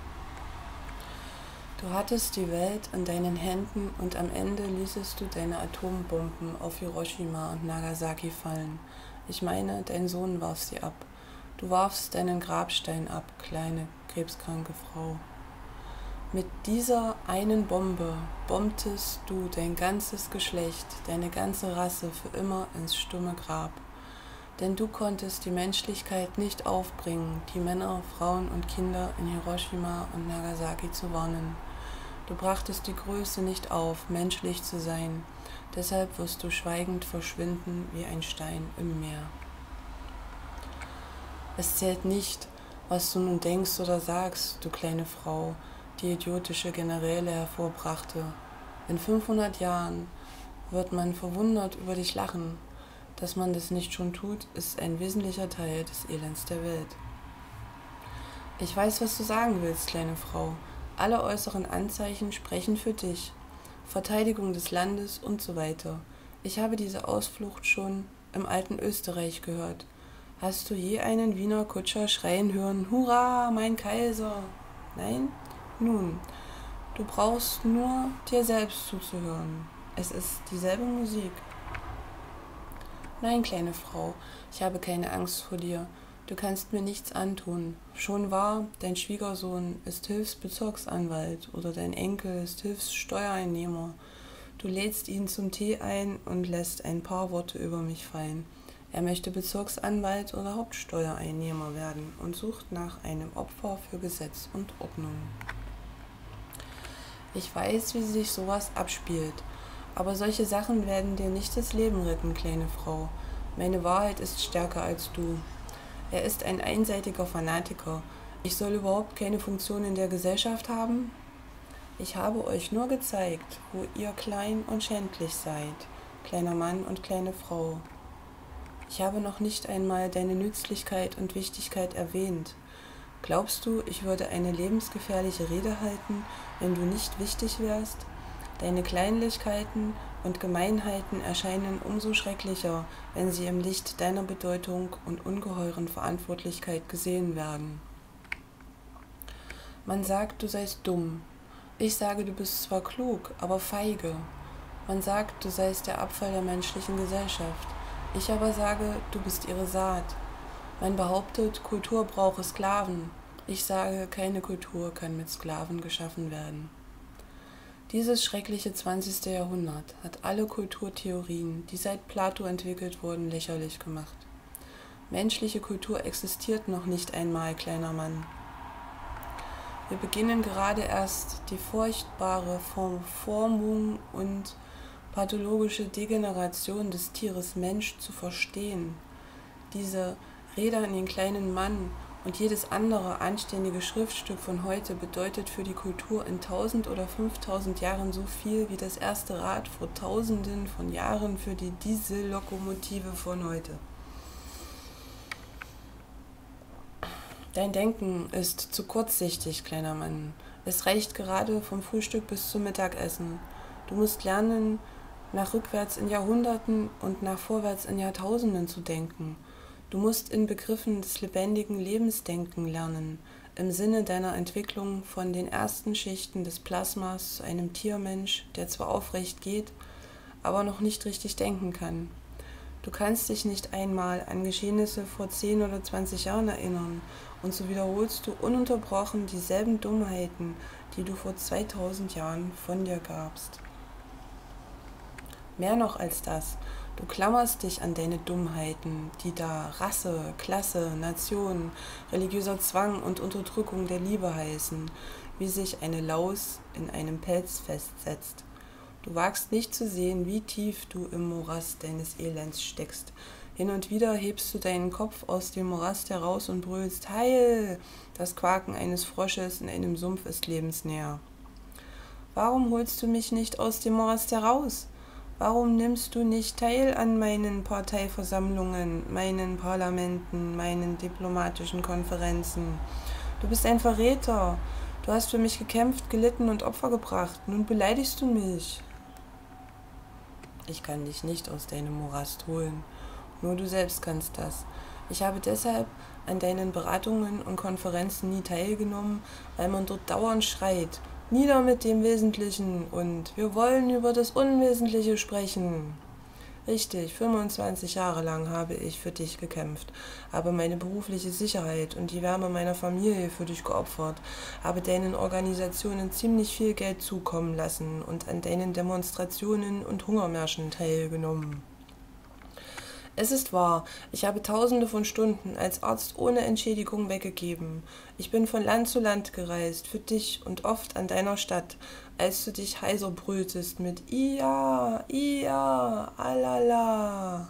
Du hattest die Welt in deinen Händen und am Ende ließest du deine Atombomben auf Hiroshima und Nagasaki fallen. Ich meine, dein Sohn warf sie ab. Du warfst deinen Grabstein ab, kleine, krebskranke Frau. Mit dieser einen Bombe bombtest du dein ganzes Geschlecht, deine ganze Rasse für immer ins stumme Grab. Denn du konntest die Menschlichkeit nicht aufbringen, die Männer, Frauen und Kinder in Hiroshima und Nagasaki zu warnen. Du brachtest die Größe nicht auf, menschlich zu sein. Deshalb wirst du schweigend verschwinden wie ein Stein im Meer. Es zählt nicht, was du nun denkst oder sagst, du kleine Frau, die idiotische Generäle hervorbrachte. In fünfhundert Jahren wird man verwundert über dich lachen. Dass man das nicht schon tut, ist ein wesentlicher Teil des Elends der Welt. Ich weiß, was du sagen willst, kleine Frau. Alle äußeren Anzeichen sprechen für dich. Verteidigung des Landes und so weiter. Ich habe diese Ausflucht schon im alten Österreich gehört. Hast du je einen Wiener Kutscher schreien hören, Hurra, mein Kaiser? Nein? Nun, du brauchst nur dir selbst zuzuhören. Es ist dieselbe Musik. Nein, kleine Frau, ich habe keine Angst vor dir. Du kannst mir nichts antun. Schon wahr, dein Schwiegersohn ist Hilfsbezirksanwalt oder dein Enkel ist Hilfssteuereinnehmer. Du lädst ihn zum Tee ein und lässt ein paar Worte über mich fallen. Er möchte Bezirksanwalt oder Hauptsteuereinnehmer werden und sucht nach einem Opfer für Gesetz und Ordnung. Ich weiß, wie sich sowas abspielt, aber solche Sachen werden dir nicht das Leben retten, kleine Frau. Meine Wahrheit ist stärker als du. Er ist ein einseitiger Fanatiker. Ich soll überhaupt keine Funktion in der Gesellschaft haben? Ich habe euch nur gezeigt, wo ihr klein und schändlich seid, kleiner Mann und kleine Frau. Ich habe noch nicht einmal deine Nützlichkeit und Wichtigkeit erwähnt. Glaubst du, ich würde eine lebensgefährliche Rede halten, wenn du nicht wichtig wärst? Deine Kleinlichkeiten und Gemeinheiten erscheinen umso schrecklicher, wenn sie im Licht deiner Bedeutung und ungeheuren Verantwortlichkeit gesehen werden. Man sagt, du seist dumm. Ich sage, du bist zwar klug, aber feige. Man sagt, du seist der Abfall der menschlichen Gesellschaft. Ich aber sage, du bist ihre Saat. Man behauptet, Kultur brauche Sklaven. Ich sage, keine Kultur kann mit Sklaven geschaffen werden. Dieses schreckliche zwanzigste. Jahrhundert hat alle Kulturtheorien, die seit Plato entwickelt wurden, lächerlich gemacht. Menschliche Kultur existiert noch nicht einmal, kleiner Mann. Wir beginnen gerade erst, die furchtbare Verformung und pathologische Degeneration des Tieres Mensch zu verstehen. Diese Rede an den kleinen Mann und jedes andere anständige Schriftstück von heute bedeutet für die Kultur in tausend oder fünftausend Jahren so viel wie das erste Rad vor tausenden von Jahren für die Diesellokomotive von heute. Dein Denken ist zu kurzsichtig, kleiner Mann. Es reicht gerade vom Frühstück bis zum Mittagessen. Du musst lernen, nach rückwärts in Jahrhunderten und nach vorwärts in Jahrtausenden zu denken. Du musst in Begriffen des lebendigen Lebens denken lernen, im Sinne deiner Entwicklung von den ersten Schichten des Plasmas zu einem Tiermensch, der zwar aufrecht geht, aber noch nicht richtig denken kann. Du kannst dich nicht einmal an Geschehnisse vor zehn oder zwanzig Jahren erinnern, und so wiederholst du ununterbrochen dieselben Dummheiten, die du vor zweitausend Jahren von dir gabst. Mehr noch als das, du klammerst dich an deine Dummheiten, die da Rasse, Klasse, Nation, religiöser Zwang und Unterdrückung der Liebe heißen, wie sich eine Laus in einem Pelz festsetzt. Du wagst nicht zu sehen, wie tief du im Morast deines Elends steckst. Hin und wieder hebst du deinen Kopf aus dem Morast heraus und brüllst, Heil! Das Quaken eines Frosches in einem Sumpf ist lebensnäher. Warum holst du mich nicht aus dem Morast heraus? Warum nimmst du nicht teil an meinen Parteiversammlungen, meinen Parlamenten, meinen diplomatischen Konferenzen? Du bist ein Verräter. Du hast für mich gekämpft, gelitten und Opfer gebracht. Nun beleidigst du mich. Ich kann dich nicht aus deinem Morast holen. Nur du selbst kannst das. Ich habe deshalb an deinen Beratungen und Konferenzen nie teilgenommen, weil man dort dauernd schreit, nieder mit dem Wesentlichen und wir wollen über das Unwesentliche sprechen. Richtig, fünfundzwanzig Jahre lang habe ich für dich gekämpft, habe meine berufliche Sicherheit und die Wärme meiner Familie für dich geopfert, habe deinen Organisationen ziemlich viel Geld zukommen lassen und an deinen Demonstrationen und Hungermärschen teilgenommen. Es ist wahr, ich habe tausende von Stunden als Arzt ohne Entschädigung weggegeben. Ich bin von Land zu Land gereist, für dich und oft an deiner Stadt, als du dich heiser brülltest mit Ia, Ia, alala.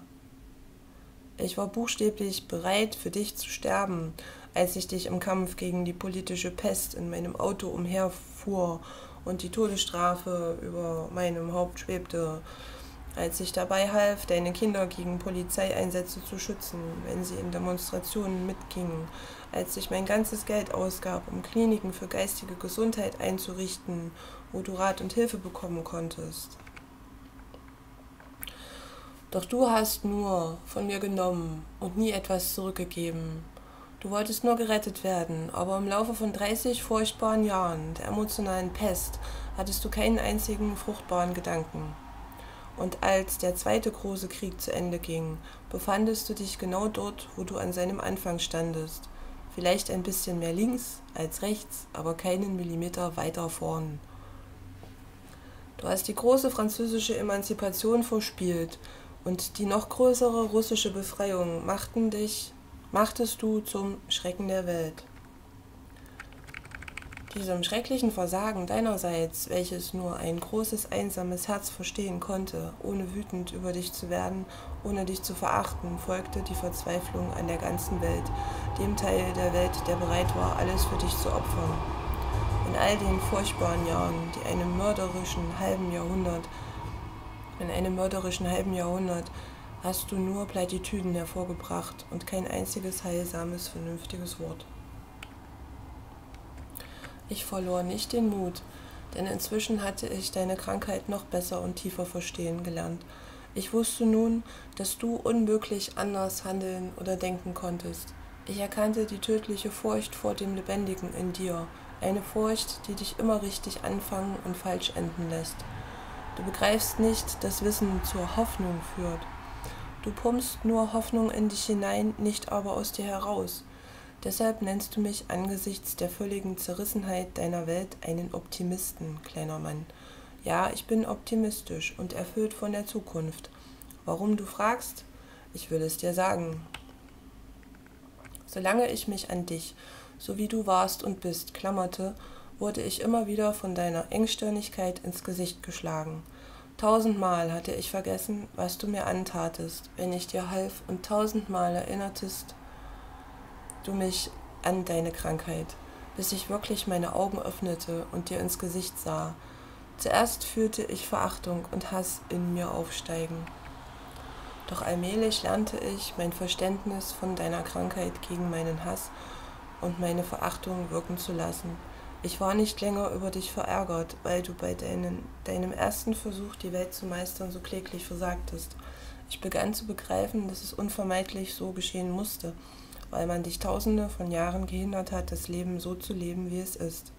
Ich war buchstäblich bereit, für dich zu sterben, als ich dich im Kampf gegen die politische Pest in meinem Auto umherfuhr und die Todesstrafe über meinem Haupt schwebte, als ich dabei half, deine Kinder gegen Polizeieinsätze zu schützen, wenn sie in Demonstrationen mitgingen, als ich mein ganzes Geld ausgab, um Kliniken für geistige Gesundheit einzurichten, wo du Rat und Hilfe bekommen konntest. Doch du hast nur von mir genommen und nie etwas zurückgegeben. Du wolltest nur gerettet werden, aber im Laufe von dreißig furchtbaren Jahren der emotionalen Pest hattest du keinen einzigen fruchtbaren Gedanken. Und als der zweite große Krieg zu Ende ging, befandest du dich genau dort, wo du an seinem Anfang standest. Vielleicht ein bisschen mehr links als rechts, aber keinen Millimeter weiter vorn. Du hast die große französische Emanzipation verspielt und die noch größere russische Befreiung machten dich, machtest du zum Schrecken der Welt. Diesem schrecklichen Versagen deinerseits, welches nur ein großes, einsames Herz verstehen konnte, ohne wütend über dich zu werden, ohne dich zu verachten, folgte die Verzweiflung an der ganzen Welt, dem Teil der Welt, der bereit war, alles für dich zu opfern. In all den furchtbaren Jahren, die einem mörderischen halben Jahrhundert, in einem mörderischen halben Jahrhundert, hast du nur Plattitüden hervorgebracht und kein einziges heilsames, vernünftiges Wort. Ich verlor nicht den Mut, denn inzwischen hatte ich deine Krankheit noch besser und tiefer verstehen gelernt. Ich wusste nun, dass du unmöglich anders handeln oder denken konntest. Ich erkannte die tödliche Furcht vor dem Lebendigen in dir, eine Furcht, die dich immer richtig anfangen und falsch enden lässt. Du begreifst nicht, dass Wissen zur Hoffnung führt. Du pumpst nur Hoffnung in dich hinein, nicht aber aus dir heraus. Deshalb nennst du mich angesichts der völligen Zerrissenheit deiner Welt einen Optimisten, kleiner Mann. Ja, ich bin optimistisch und erfüllt von der Zukunft. Warum, du fragst? Ich will es dir sagen. Solange ich mich an dich, so wie du warst und bist, klammerte, wurde ich immer wieder von deiner Engstirnigkeit ins Gesicht geschlagen. Tausendmal hatte ich vergessen, was du mir antatest, wenn ich dir half, und tausendmal erinnertest du mich an deine Krankheit, bis ich wirklich meine Augen öffnete und dir ins Gesicht sah. Zuerst fühlte ich Verachtung und Hass in mir aufsteigen. Doch allmählich lernte ich, mein Verständnis von deiner Krankheit gegen meinen Hass und meine Verachtung wirken zu lassen. Ich war nicht länger über dich verärgert, weil du bei deinen, deinem ersten Versuch, die Welt zu meistern, so kläglich versagtest. Ich begann zu begreifen, dass es unvermeidlich so geschehen musste, weil man dich tausende von Jahren gehindert hat, das Leben so zu leben, wie es ist.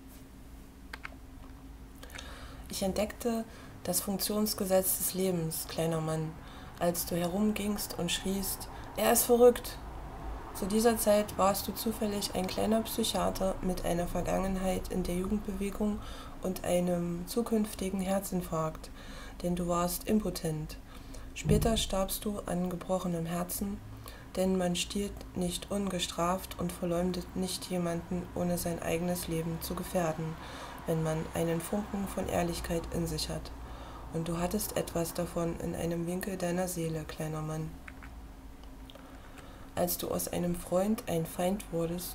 Ich entdeckte das Funktionsgesetz des Lebens, kleiner Mann, als du herumgingst und schriest, er ist verrückt. Zu dieser Zeit warst du zufällig ein kleiner Psychiater mit einer Vergangenheit in der Jugendbewegung und einem zukünftigen Herzinfarkt, denn du warst impotent. Später starbst du an gebrochenem Herzen, denn man stiehlt nicht ungestraft und verleumdet nicht jemanden, ohne sein eigenes Leben zu gefährden, wenn man einen Funken von Ehrlichkeit in sich hat. Und du hattest etwas davon in einem Winkel deiner Seele, kleiner Mann. Als du aus einem Freund ein Feind wurdest,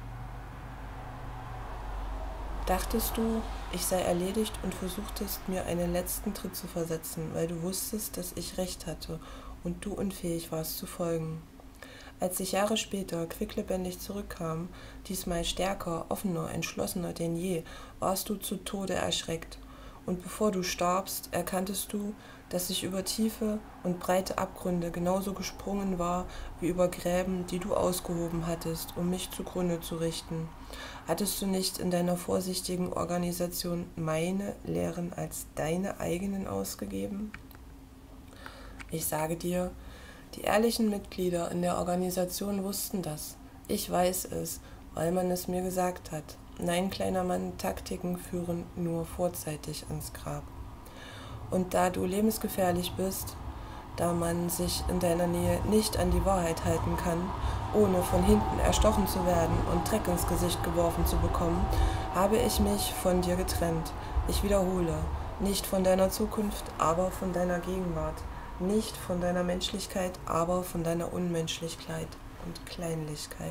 dachtest du, ich sei erledigt und versuchtest, mir einen letzten Tritt zu versetzen, weil du wusstest, dass ich recht hatte und du unfähig warst zu folgen. Als ich Jahre später quicklebendig zurückkam, diesmal stärker, offener, entschlossener denn je, warst du zu Tode erschreckt. Und bevor du starbst, erkanntest du, dass ich über tiefe und breite Abgründe genauso gesprungen war, wie über Gräben, die du ausgehoben hattest, um mich zugrunde zu richten. Hattest du nicht in deiner vorsichtigen Organisation meine Lehren als deine eigenen ausgegeben? Ich sage dir, die ehrlichen Mitglieder in der Organisation wussten das. Ich weiß es, weil man es mir gesagt hat. Nein, kleiner Mann, Taktiken führen nur vorzeitig ans Grab. Und da du lebensgefährlich bist, da man sich in deiner Nähe nicht an die Wahrheit halten kann, ohne von hinten erstochen zu werden und Dreck ins Gesicht geworfen zu bekommen, habe ich mich von dir getrennt. Ich wiederhole, nicht von deiner Zukunft, aber von deiner Gegenwart. Nicht von deiner Menschlichkeit, aber von deiner Unmenschlichkeit und Kleinlichkeit.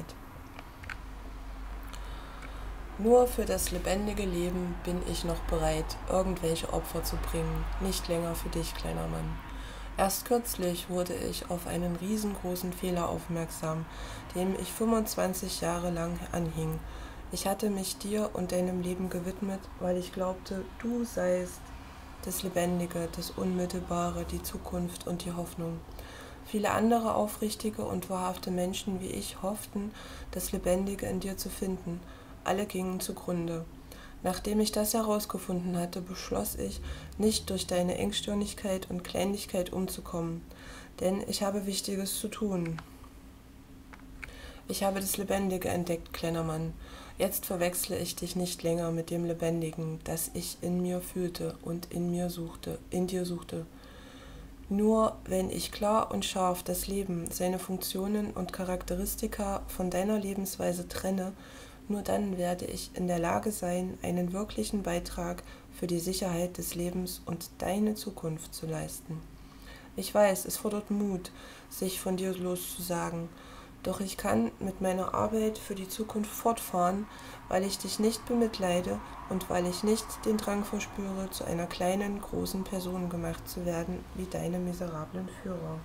Nur für das lebendige Leben bin ich noch bereit, irgendwelche Opfer zu bringen, nicht länger für dich, kleiner Mann. Erst kürzlich wurde ich auf einen riesengroßen Fehler aufmerksam, dem ich fünfundzwanzig Jahre lang anhing. Ich hatte mich dir und deinem Leben gewidmet, weil ich glaubte, du seist das Lebendige, das Unmittelbare, die Zukunft und die Hoffnung. Viele andere aufrichtige und wahrhafte Menschen wie ich hofften, das Lebendige in dir zu finden. Alle gingen zugrunde. Nachdem ich das herausgefunden hatte, beschloss ich, nicht durch deine Engstirnigkeit und Kleinlichkeit umzukommen, denn ich habe Wichtiges zu tun. Ich habe das Lebendige entdeckt, kleiner Mann. Jetzt verwechsle ich dich nicht länger mit dem Lebendigen, das ich in mir fühlte und in mir suchte, in dir suchte. Nur wenn ich klar und scharf das Leben, seine Funktionen und Charakteristika von deiner Lebensweise trenne, nur dann werde ich in der Lage sein, einen wirklichen Beitrag für die Sicherheit des Lebens und deine Zukunft zu leisten. Ich weiß, es fordert Mut, sich von dir loszusagen, doch ich kann mit meiner Arbeit für die Zukunft fortfahren, weil ich dich nicht bemitleide und weil ich nicht den Drang verspüre, zu einer kleinen, großen Person gemacht zu werden, wie deine miserablen Führer.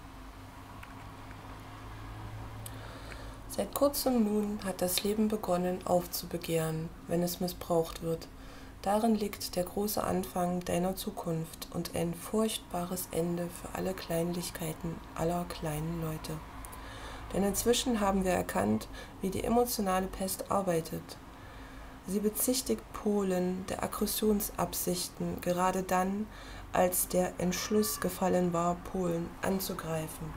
Seit kurzem nun hat das Leben begonnen aufzubegehren, wenn es missbraucht wird. Darin liegt der große Anfang deiner Zukunft und ein furchtbares Ende für alle Kleinlichkeiten aller kleinen Leute. Denn inzwischen haben wir erkannt, wie die emotionale Pest arbeitet. Sie bezichtigt Polen der Aggressionsabsichten, gerade dann, als der Entschluss gefallen war, Polen anzugreifen.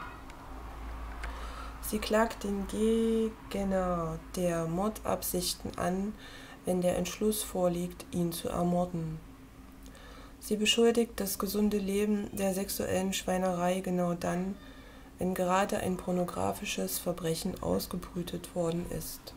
Sie klagt den Gegner der Mordabsichten an, wenn der Entschluss vorliegt, ihn zu ermorden. Sie beschuldigt das gesunde Leben der sexuellen Schweinerei genau dann, wenn gerade ein pornografisches Verbrechen ausgebrütet worden ist.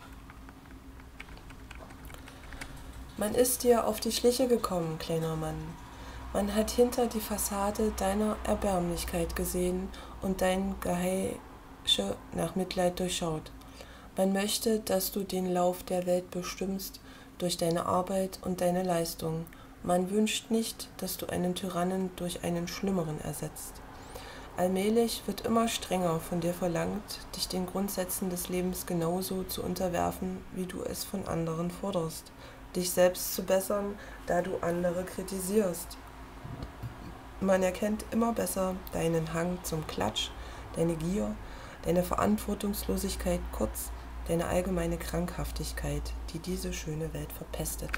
Man ist dir auf die Schliche gekommen, kleiner Mann. Man hat hinter die Fassade deiner Erbärmlichkeit gesehen und dein Geheische nach Mitleid durchschaut. Man möchte, dass du den Lauf der Welt bestimmst durch deine Arbeit und deine Leistung. Man wünscht nicht, dass du einen Tyrannen durch einen Schlimmeren ersetzt. Allmählich wird immer strenger von dir verlangt, dich den Grundsätzen des Lebens genauso zu unterwerfen, wie du es von anderen forderst, dich selbst zu bessern, da du andere kritisierst. Man erkennt immer besser deinen Hang zum Klatsch, deine Gier, deine Verantwortungslosigkeit, kurz deine allgemeine Krankhaftigkeit, die diese schöne Welt verpestet.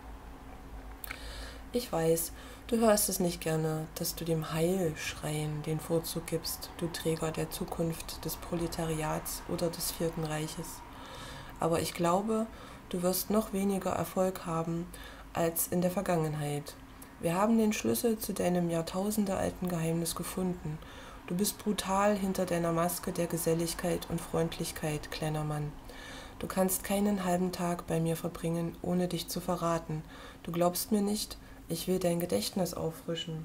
Ich weiß, du hörst es nicht gerne, dass du dem Heilschreien den Vorzug gibst, du Träger der Zukunft des Proletariats oder des Vierten Reiches. Aber ich glaube, du wirst noch weniger Erfolg haben als in der Vergangenheit. Wir haben den Schlüssel zu deinem jahrtausendealten Geheimnis gefunden. Du bist brutal hinter deiner Maske der Geselligkeit und Freundlichkeit, kleiner Mann. Du kannst keinen halben Tag bei mir verbringen, ohne dich zu verraten. Du glaubst mir nicht? Ich will dein Gedächtnis auffrischen.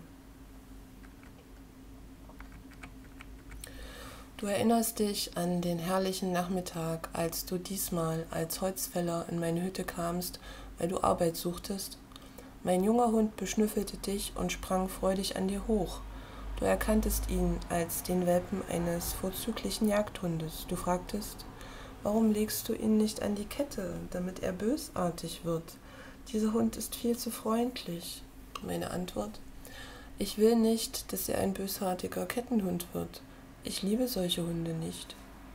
Du erinnerst dich an den herrlichen Nachmittag, als du diesmal als Holzfäller in meine Hütte kamst, weil du Arbeit suchtest? Mein junger Hund beschnüffelte dich und sprang freudig an dir hoch. Du erkanntest ihn als den Welpen eines vorzüglichen Jagdhundes. Du fragtest, warum legst du ihn nicht an die Kette, damit er bösartig wird? Dieser Hund ist viel zu freundlich. Meine Antwort: Ich will nicht, dass er ein bösartiger Kettenhund wird. Ich liebe solche Hunde nicht.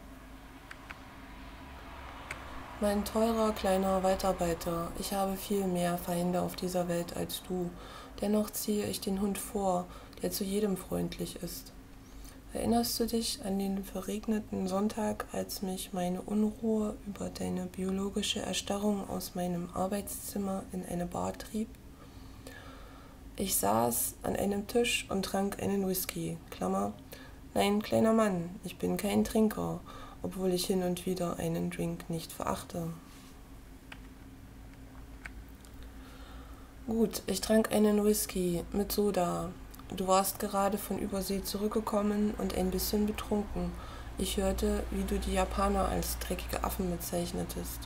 Mein teurer kleiner Waldarbeiter, ich habe viel mehr Feinde auf dieser Welt als du. Dennoch ziehe ich den Hund vor, der zu jedem freundlich ist. Erinnerst du dich an den verregneten Sonntag, als mich meine Unruhe über deine biologische Erstarrung aus meinem Arbeitszimmer in eine Bar trieb? Ich saß an einem Tisch und trank einen Whisky, Klammer, nein, kleiner Mann, ich bin kein Trinker, obwohl ich hin und wieder einen Drink nicht verachte. Gut, ich trank einen Whisky mit Soda. Du warst gerade von Übersee zurückgekommen und ein bisschen betrunken. Ich hörte, wie du die Japaner als dreckige Affen bezeichnetest.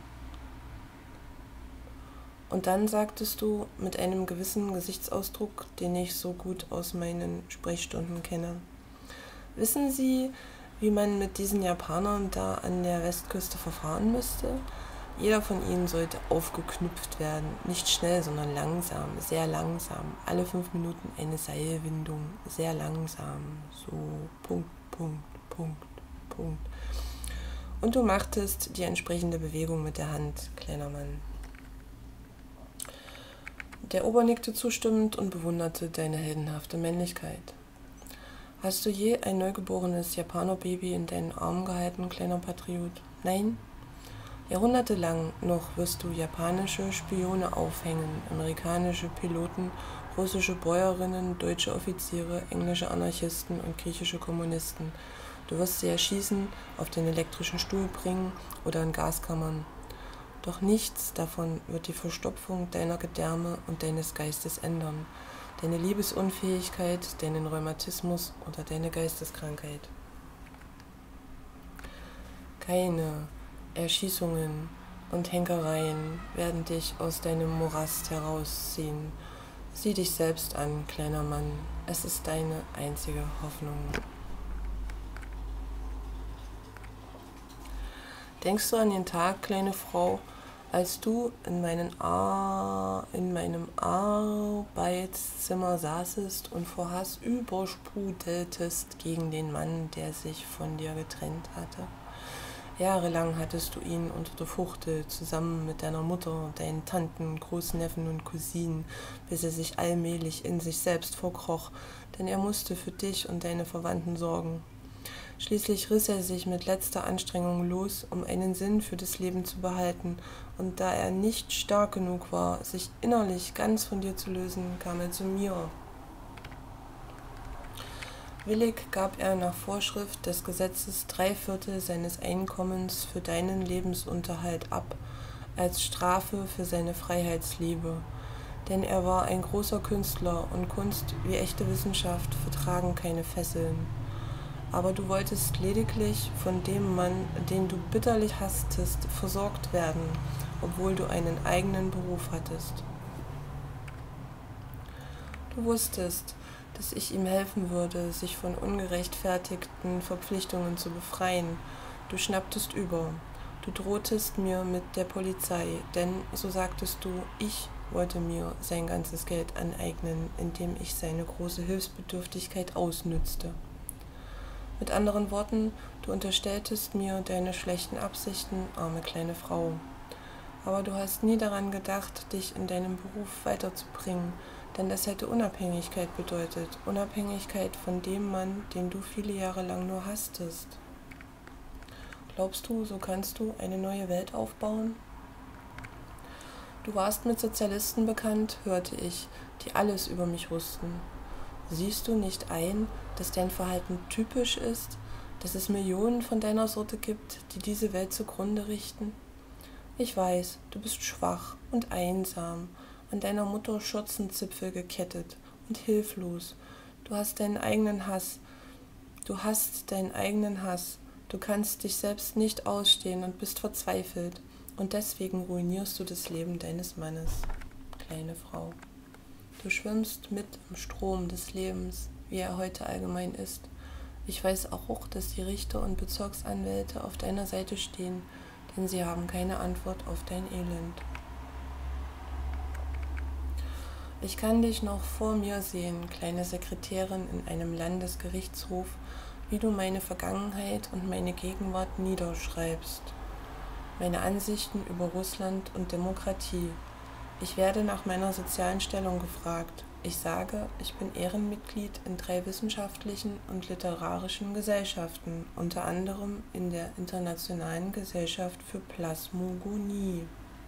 Und dann sagtest du mit einem gewissen Gesichtsausdruck, den ich so gut aus meinen Sprechstunden kenne: Wissen Sie, wie man mit diesen Japanern da an der Westküste verfahren müsste? Jeder von ihnen sollte aufgeknüpft werden, nicht schnell, sondern langsam, sehr langsam, alle fünf Minuten eine Seilwindung, sehr langsam, so Punkt, Punkt, Punkt, Punkt. Und du machtest die entsprechende Bewegung mit der Hand, kleiner Mann. Der Ober nickte zustimmend und bewunderte deine heldenhafte Männlichkeit. Hast du je ein neugeborenes Japanerbaby in deinen Armen gehalten, kleiner Patriot? Nein? Jahrhundertelang noch wirst du japanische Spione aufhängen, amerikanische Piloten, russische Bäuerinnen, deutsche Offiziere, englische Anarchisten und griechische Kommunisten. Du wirst sie erschießen, auf den elektrischen Stuhl bringen oder in Gaskammern. Doch nichts davon wird die Verstopfung deiner Gedärme und deines Geistes ändern, deine Liebesunfähigkeit, deinen Rheumatismus oder deine Geisteskrankheit. Keine Erschießungen und Henkereien werden dich aus deinem Morast herausziehen. Sieh dich selbst an, kleiner Mann, es ist deine einzige Hoffnung. Denkst du an den Tag, kleine Frau, als du in, meinen Ar- in meinem Arbeitszimmer saßest und vor Hass übersprudeltest gegen den Mann, der sich von dir getrennt hatte? Jahrelang hattest du ihn unter der Fuchtel, zusammen mit deiner Mutter, deinen Tanten, Großneffen und Cousinen, bis er sich allmählich in sich selbst verkroch, denn er musste für dich und deine Verwandten sorgen. Schließlich riss er sich mit letzter Anstrengung los, um einen Sinn für das Leben zu behalten, und da er nicht stark genug war, sich innerlich ganz von dir zu lösen, kam er zu mir. Willig gab er nach Vorschrift des Gesetzes drei Viertel seines Einkommens für deinen Lebensunterhalt ab, als Strafe für seine Freiheitsliebe. Denn er war ein großer Künstler und Kunst wie echte Wissenschaft vertragen keine Fesseln. Aber du wolltest lediglich von dem Mann, den du bitterlich hasstest, versorgt werden, obwohl du einen eigenen Beruf hattest. Du wusstest, dass ich ihm helfen würde, sich von ungerechtfertigten Verpflichtungen zu befreien. Du schnapptest über. Du drohtest mir mit der Polizei, denn, so sagtest du, ich wollte mir sein ganzes Geld aneignen, indem ich seine große Hilfsbedürftigkeit ausnützte. Mit anderen Worten, du unterstelltest mir deine schlechten Absichten, arme kleine Frau. Aber du hast nie daran gedacht, dich in deinem Beruf weiterzubringen, denn das hätte Unabhängigkeit bedeutet, Unabhängigkeit von dem Mann, den du viele Jahre lang nur hasstest. Glaubst du, so kannst du eine neue Welt aufbauen? Du warst mit Sozialisten bekannt, hörte ich, die alles über mich wussten. Siehst du nicht ein, dass dein Verhalten typisch ist, dass es Millionen von deiner Sorte gibt, die diese Welt zugrunde richten? Ich weiß, du bist schwach und einsam, an deiner Mutter Schürzenzipfel gekettet und hilflos. Du hast deinen eigenen Hass. Du hast deinen eigenen Hass. Du kannst dich selbst nicht ausstehen und bist verzweifelt. Und deswegen ruinierst du das Leben deines Mannes, kleine Frau. Du schwimmst mit im Strom des Lebens, wie er heute allgemein ist. Ich weiß auch, dass die Richter und Bezirksanwälte auf deiner Seite stehen, denn sie haben keine Antwort auf dein Elend. Ich kann dich noch vor mir sehen, kleine Sekretärin in einem Landesgerichtshof, wie du meine Vergangenheit und meine Gegenwart niederschreibst. Meine Ansichten über Russland und Demokratie. Ich werde nach meiner sozialen Stellung gefragt. Ich sage, ich bin Ehrenmitglied in drei wissenschaftlichen und literarischen Gesellschaften, unter anderem in der Internationalen Gesellschaft für Plasmogonie.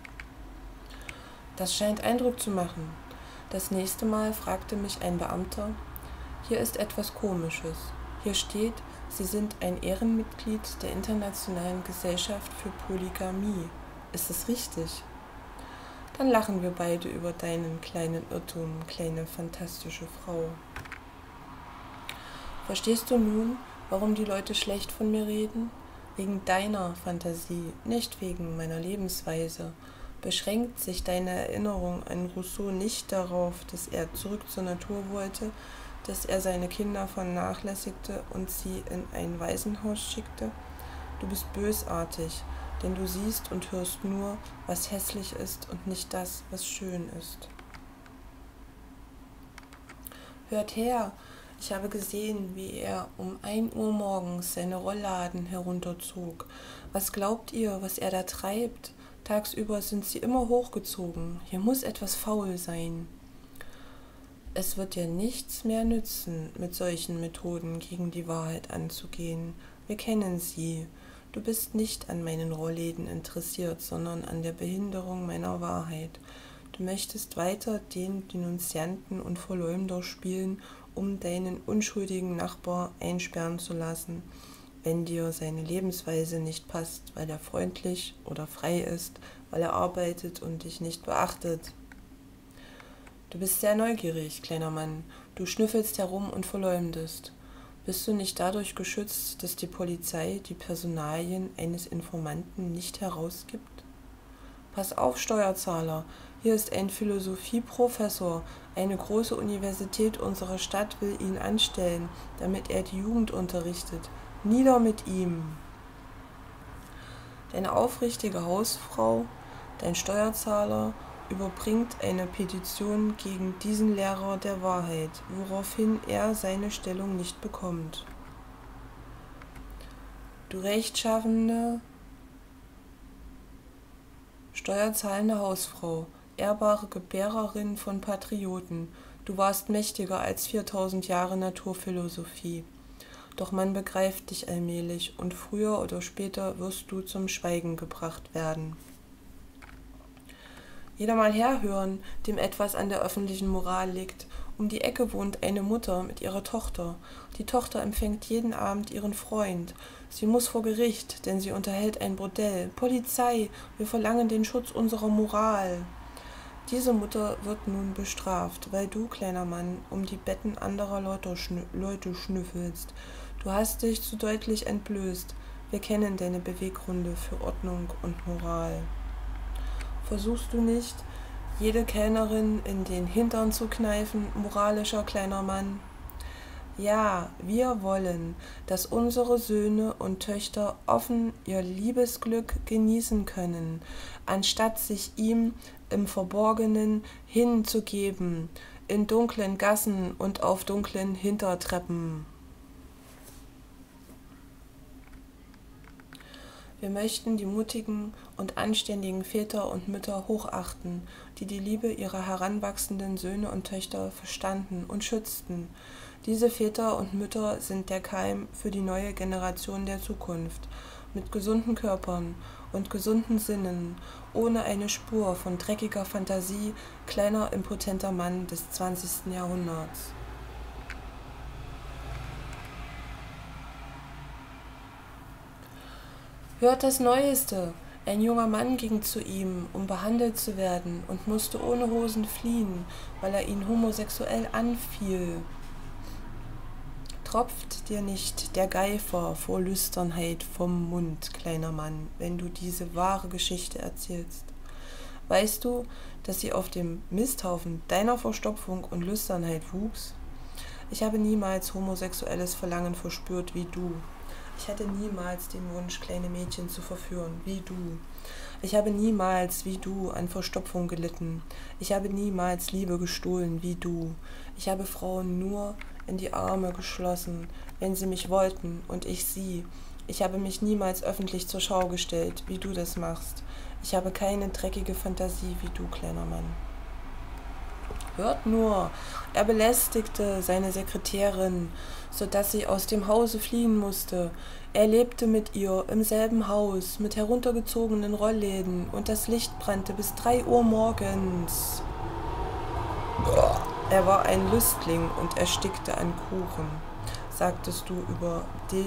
Das scheint Eindruck zu machen. Das nächste Mal fragte mich ein Beamter, hier ist etwas Komisches. Hier steht, Sie sind ein Ehrenmitglied der Internationalen Gesellschaft für Polygamie. Ist es richtig? Dann lachen wir beide über deinen kleinen Irrtum, kleine fantastische Frau. Verstehst du nun, warum die Leute schlecht von mir reden? Wegen deiner Fantasie, nicht wegen meiner Lebensweise. Beschränkt sich deine Erinnerung an Rousseau nicht darauf, dass er zurück zur Natur wollte, dass er seine Kinder vernachlässigte und sie in ein Waisenhaus schickte? Du bist bösartig, denn du siehst und hörst nur, was hässlich ist und nicht das, was schön ist. Hört her, ich habe gesehen, wie er um ein Uhr morgens seine Rollladen herunterzog. Was glaubt ihr, was er da treibt? Tagsüber sind sie immer hochgezogen. Hier muss etwas faul sein. Es wird dir nichts mehr nützen, mit solchen Methoden gegen die Wahrheit anzugehen. Wir kennen sie. Du bist nicht an meinen Rohrläden interessiert, sondern an der Behinderung meiner Wahrheit. Du möchtest weiter den Denunzianten und Verleumder spielen, um deinen unschuldigen Nachbar einsperren zu lassen, wenn dir seine Lebensweise nicht passt, weil er freundlich oder frei ist, weil er arbeitet und dich nicht beachtet. Du bist sehr neugierig, kleiner Mann. Du schnüffelst herum und verleumdest. Bist du nicht dadurch geschützt, dass die Polizei die Personalien eines Informanten nicht herausgibt? Pass auf, Steuerzahler, hier ist ein Philosophieprofessor. Eine große Universität unserer Stadt will ihn anstellen, damit er die Jugend unterrichtet. Nieder mit ihm! Deine aufrichtige Hausfrau, dein Steuerzahler, überbringt eine Petition gegen diesen Lehrer der Wahrheit, woraufhin er seine Stellung nicht bekommt. Du rechtschaffene, steuerzahlende Hausfrau, ehrbare Gebärerin von Patrioten, du warst mächtiger als viertausend Jahre Naturphilosophie. Doch man begreift dich allmählich und früher oder später wirst du zum Schweigen gebracht werden. Jeder mal herhören, dem etwas an der öffentlichen Moral liegt. Um die Ecke wohnt eine Mutter mit ihrer Tochter. Die Tochter empfängt jeden Abend ihren Freund. Sie muss vor Gericht, denn sie unterhält ein Bordell. Polizei, wir verlangen den Schutz unserer Moral. Diese Mutter wird nun bestraft, weil du, kleiner Mann, um die Betten anderer Leute schnüffelst. Du hast dich zu deutlich entblößt. Wir kennen deine Beweggründe für Ordnung und Moral. Versuchst du nicht, jede Kellnerin in den Hintern zu kneifen, moralischer kleiner Mann? Ja, wir wollen, dass unsere Söhne und Töchter offen ihr Liebesglück genießen können, anstatt sich ihm im Verborgenen hinzugeben, in dunklen Gassen und auf dunklen Hintertreppen. Wir möchten die mutigen und anständigen Väter und Mütter hochachten, die die Liebe ihrer heranwachsenden Söhne und Töchter verstanden und schützten. Diese Väter und Mütter sind der Keim für die neue Generation der Zukunft, mit gesunden Körpern und gesunden Sinnen, ohne eine Spur von dreckiger Fantasie, kleiner impotenter Mann des zwanzigsten Jahrhunderts. Hört das Neueste! Ein junger Mann ging zu ihm, um behandelt zu werden, und musste ohne Hosen fliehen, weil er ihn homosexuell anfiel. Tropft dir nicht der Geifer vor Lüsternheit vom Mund, kleiner Mann, wenn du diese wahre Geschichte erzählst? Weißt du, dass sie auf dem Misthaufen deiner Verstopfung und Lüsternheit wuchs? Ich habe niemals homosexuelles Verlangen verspürt wie du. Ich hatte niemals den Wunsch, kleine Mädchen zu verführen, wie du. Ich habe niemals, wie du, an Verstopfung gelitten. Ich habe niemals Liebe gestohlen, wie du. Ich habe Frauen nur in die Arme geschlossen, wenn sie mich wollten, und ich sie. Ich habe mich niemals öffentlich zur Schau gestellt, wie du das machst. Ich habe keine dreckige Fantasie wie du, kleiner Mann. Hört nur, er belästigte seine Sekretärin, sodass sie aus dem Hause fliehen musste. Er lebte mit ihr im selben Haus, mit heruntergezogenen Rollläden, und das Licht brannte bis drei Uhr morgens. Er war ein Lüstling und erstickte an Kuchen, sagtest du über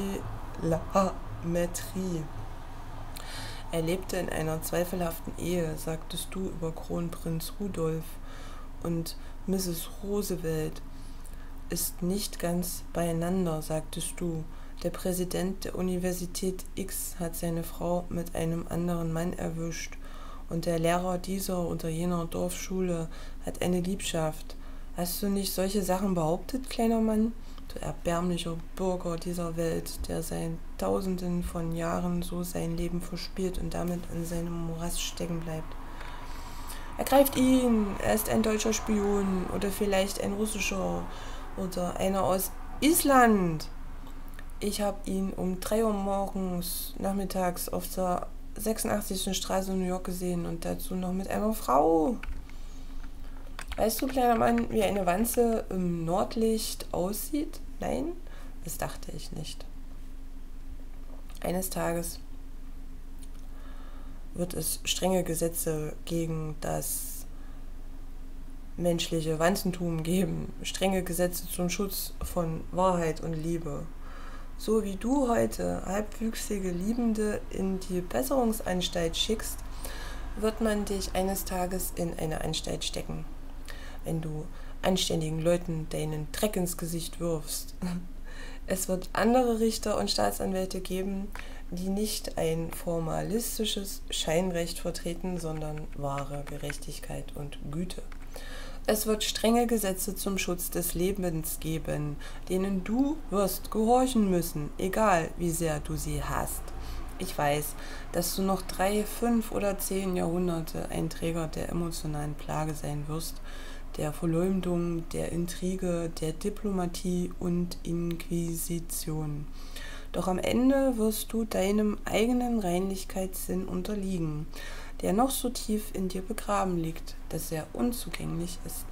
Delametrie. Er lebte in einer zweifelhaften Ehe, sagtest du über Kronprinz Rudolf. Und Misses Roosevelt ist nicht ganz beieinander, sagtest du. Der Präsident der Universität X hat seine Frau mit einem anderen Mann erwischt. Und der Lehrer dieser oder jener Dorfschule hat eine Liebschaft. Hast du nicht solche Sachen behauptet, kleiner Mann? Du erbärmlicher Bürger dieser Welt, der seit Tausenden von Jahren so sein Leben verspielt und damit in seinem Morast stecken bleibt. Ergreift ihn, er ist ein deutscher Spion oder vielleicht ein russischer oder einer aus Island. Ich habe ihn um drei Uhr morgens, nachmittags auf der sechsundachtzigsten Straße in New York gesehen und dazu noch mit einer Frau. Weißt du, kleiner Mann, wie eine Wanze im Nordlicht aussieht? Nein, das dachte ich nicht. Eines Tages wird es strenge Gesetze gegen das menschliche Wanzentum geben, strenge Gesetze zum Schutz von Wahrheit und Liebe. So wie du heute halbwüchsige Liebende in die Besserungsanstalt schickst, wird man dich eines Tages in eine Anstalt stecken, wenn du anständigen Leuten deinen Dreck ins Gesicht wirfst. Es wird andere Richter und Staatsanwälte geben, die nicht ein formalistisches Scheinrecht vertreten, sondern wahre Gerechtigkeit und Güte. Es wird strenge Gesetze zum Schutz des Lebens geben, denen du wirst gehorchen müssen, egal wie sehr du sie hast. Ich weiß, dass du noch drei, fünf oder zehn Jahrhunderte ein Träger der emotionalen Plage sein wirst, der Verleumdung, der Intrige, der Diplomatie und Inquisition. Doch am Ende wirst du deinem eigenen Reinlichkeitssinn unterliegen, der noch so tief in dir begraben liegt, dass er unzugänglich ist.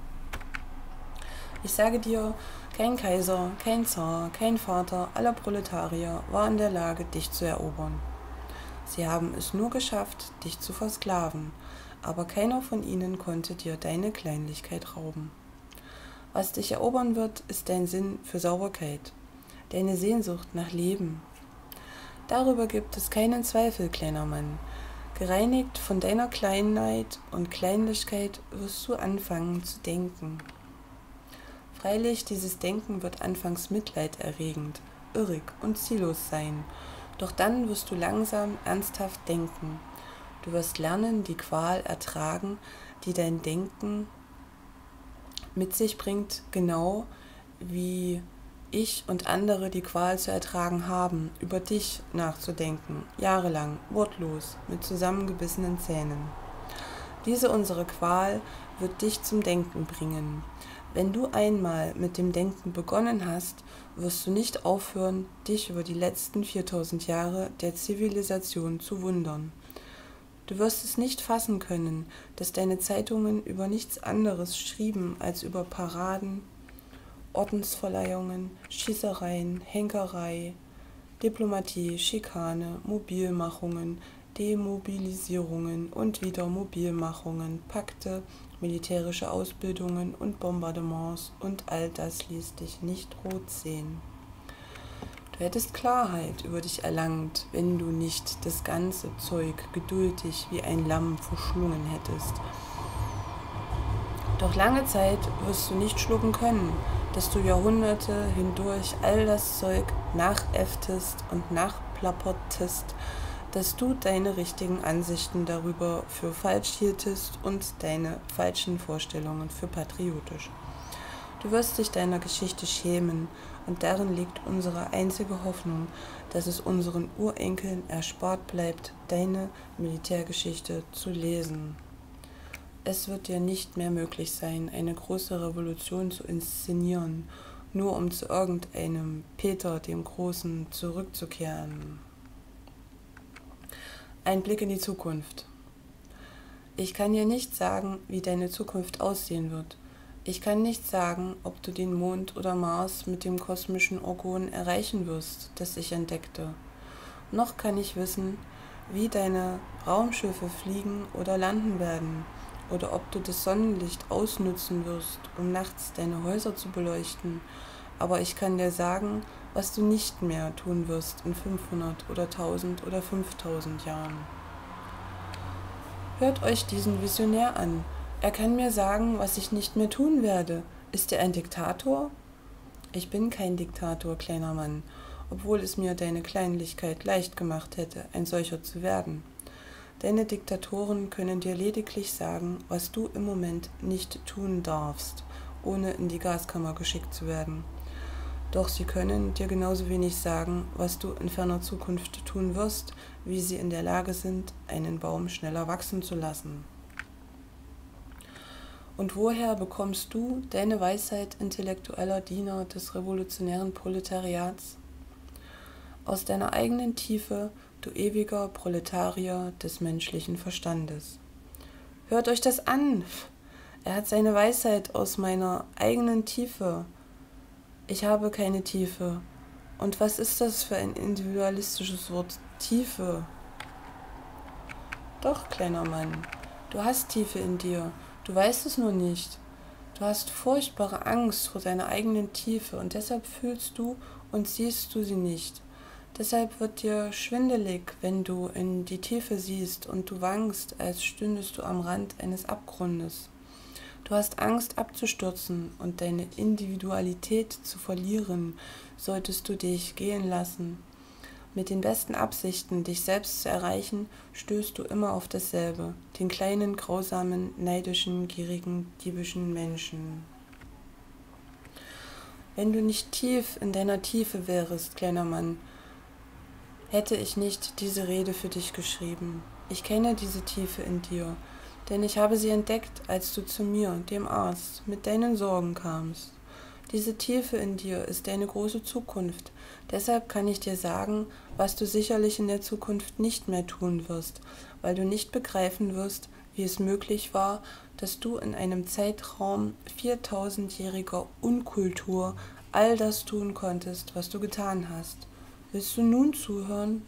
Ich sage dir, kein Kaiser, kein Zar, kein Vater aller Proletarier war in der Lage, dich zu erobern. Sie haben es nur geschafft, dich zu versklaven, aber keiner von ihnen konnte dir deine Kleinlichkeit rauben. Was dich erobern wird, ist dein Sinn für Sauberkeit, deine Sehnsucht nach Leben. Darüber gibt es keinen Zweifel, kleiner Mann. Gereinigt von deiner Kleinheit und Kleinlichkeit wirst du anfangen zu denken. Freilich, dieses Denken wird anfangs mitleiderregend, irrig und ziellos sein, doch dann wirst du langsam ernsthaft denken. Du wirst lernen, die Qual ertragen, die dein Denken mit sich bringt, genau wie ich und andere die Qual zu ertragen haben, über dich nachzudenken, jahrelang, wortlos, mit zusammengebissenen Zähnen. Diese unsere Qual wird dich zum Denken bringen. Wenn du einmal mit dem Denken begonnen hast, wirst du nicht aufhören, dich über die letzten viertausend Jahre der Zivilisation zu wundern. Du wirst es nicht fassen können, dass deine Zeitungen über nichts anderes schrieben als über Paraden, Ordensverleihungen, Schießereien, Henkerei, Diplomatie, Schikane, Mobilmachungen, Demobilisierungen und wieder Mobilmachungen, Pakte, militärische Ausbildungen und Bombardements, und all das ließ dich nicht rot sehen. Du hättest Klarheit über dich erlangt, wenn du nicht das ganze Zeug geduldig wie ein Lamm verschlungen hättest. Doch lange Zeit wirst du nicht schlucken können, dass du Jahrhunderte hindurch all das Zeug nachäfftest und nachplappertest, dass du deine richtigen Ansichten darüber für falsch hieltest und deine falschen Vorstellungen für patriotisch. Du wirst dich deiner Geschichte schämen, und darin liegt unsere einzige Hoffnung, dass es unseren Urenkeln erspart bleibt, deine Militärgeschichte zu lesen. Es wird dir nicht mehr möglich sein, eine große Revolution zu inszenieren, nur um zu irgendeinem Peter dem Großen zurückzukehren. Ein Blick in die Zukunft. Ich kann dir nicht sagen, wie deine Zukunft aussehen wird. Ich kann nicht sagen, ob du den Mond oder Mars mit dem kosmischen Orgon erreichen wirst, das ich entdeckte. Noch kann ich wissen, wie deine Raumschiffe fliegen oder landen werden, oder ob du das Sonnenlicht ausnutzen wirst, um nachts deine Häuser zu beleuchten. Aber ich kann dir sagen, was du nicht mehr tun wirst in fünfhundert oder tausend oder fünftausend Jahren. Hört euch diesen Visionär an. Er kann mir sagen, was ich nicht mehr tun werde. Ist er ein Diktator? Ich bin kein Diktator, kleiner Mann, obwohl es mir deine Kleinlichkeit leicht gemacht hätte, ein solcher zu werden. Deine Diktatoren können dir lediglich sagen, was du im Moment nicht tun darfst, ohne in die Gaskammer geschickt zu werden. Doch sie können dir genauso wenig sagen, was du in ferner Zukunft tun wirst, wie sie in der Lage sind, einen Baum schneller wachsen zu lassen. Und woher bekommst du deine Weisheit intellektueller Diener des revolutionären Proletariats? Aus deiner eigenen Tiefe du ewiger Proletarier des menschlichen Verstandes. Hört euch das an! Er hat seine Weisheit aus meiner eigenen Tiefe. Ich habe keine Tiefe. Und was ist das für ein individualistisches Wort? Tiefe. Doch, kleiner Mann, du hast Tiefe in dir. Du weißt es nur nicht. Du hast furchtbare Angst vor deiner eigenen Tiefe und deshalb fühlst du und siehst du sie nicht. Deshalb wird dir schwindelig, wenn du in die Tiefe siehst und du wankst, als stündest du am Rand eines Abgrundes. Du hast Angst abzustürzen und deine Individualität zu verlieren, solltest du dich gehen lassen. Mit den besten Absichten, dich selbst zu erreichen, stößt du immer auf dasselbe, den kleinen, grausamen, neidischen, gierigen, diebischen Menschen. Wenn du nicht tief in deiner Tiefe wärest, kleiner Mann, hätte ich nicht diese Rede für dich geschrieben. Ich kenne diese Tiefe in dir, denn ich habe sie entdeckt, als du zu mir, dem Arzt, mit deinen Sorgen kamst. Diese Tiefe in dir ist deine große Zukunft. Deshalb kann ich dir sagen, was du sicherlich in der Zukunft nicht mehr tun wirst, weil du nicht begreifen wirst, wie es möglich war, dass du in einem Zeitraum viertausendjähriger Unkultur all das tun konntest, was du getan hast. Willst du nun zuhören?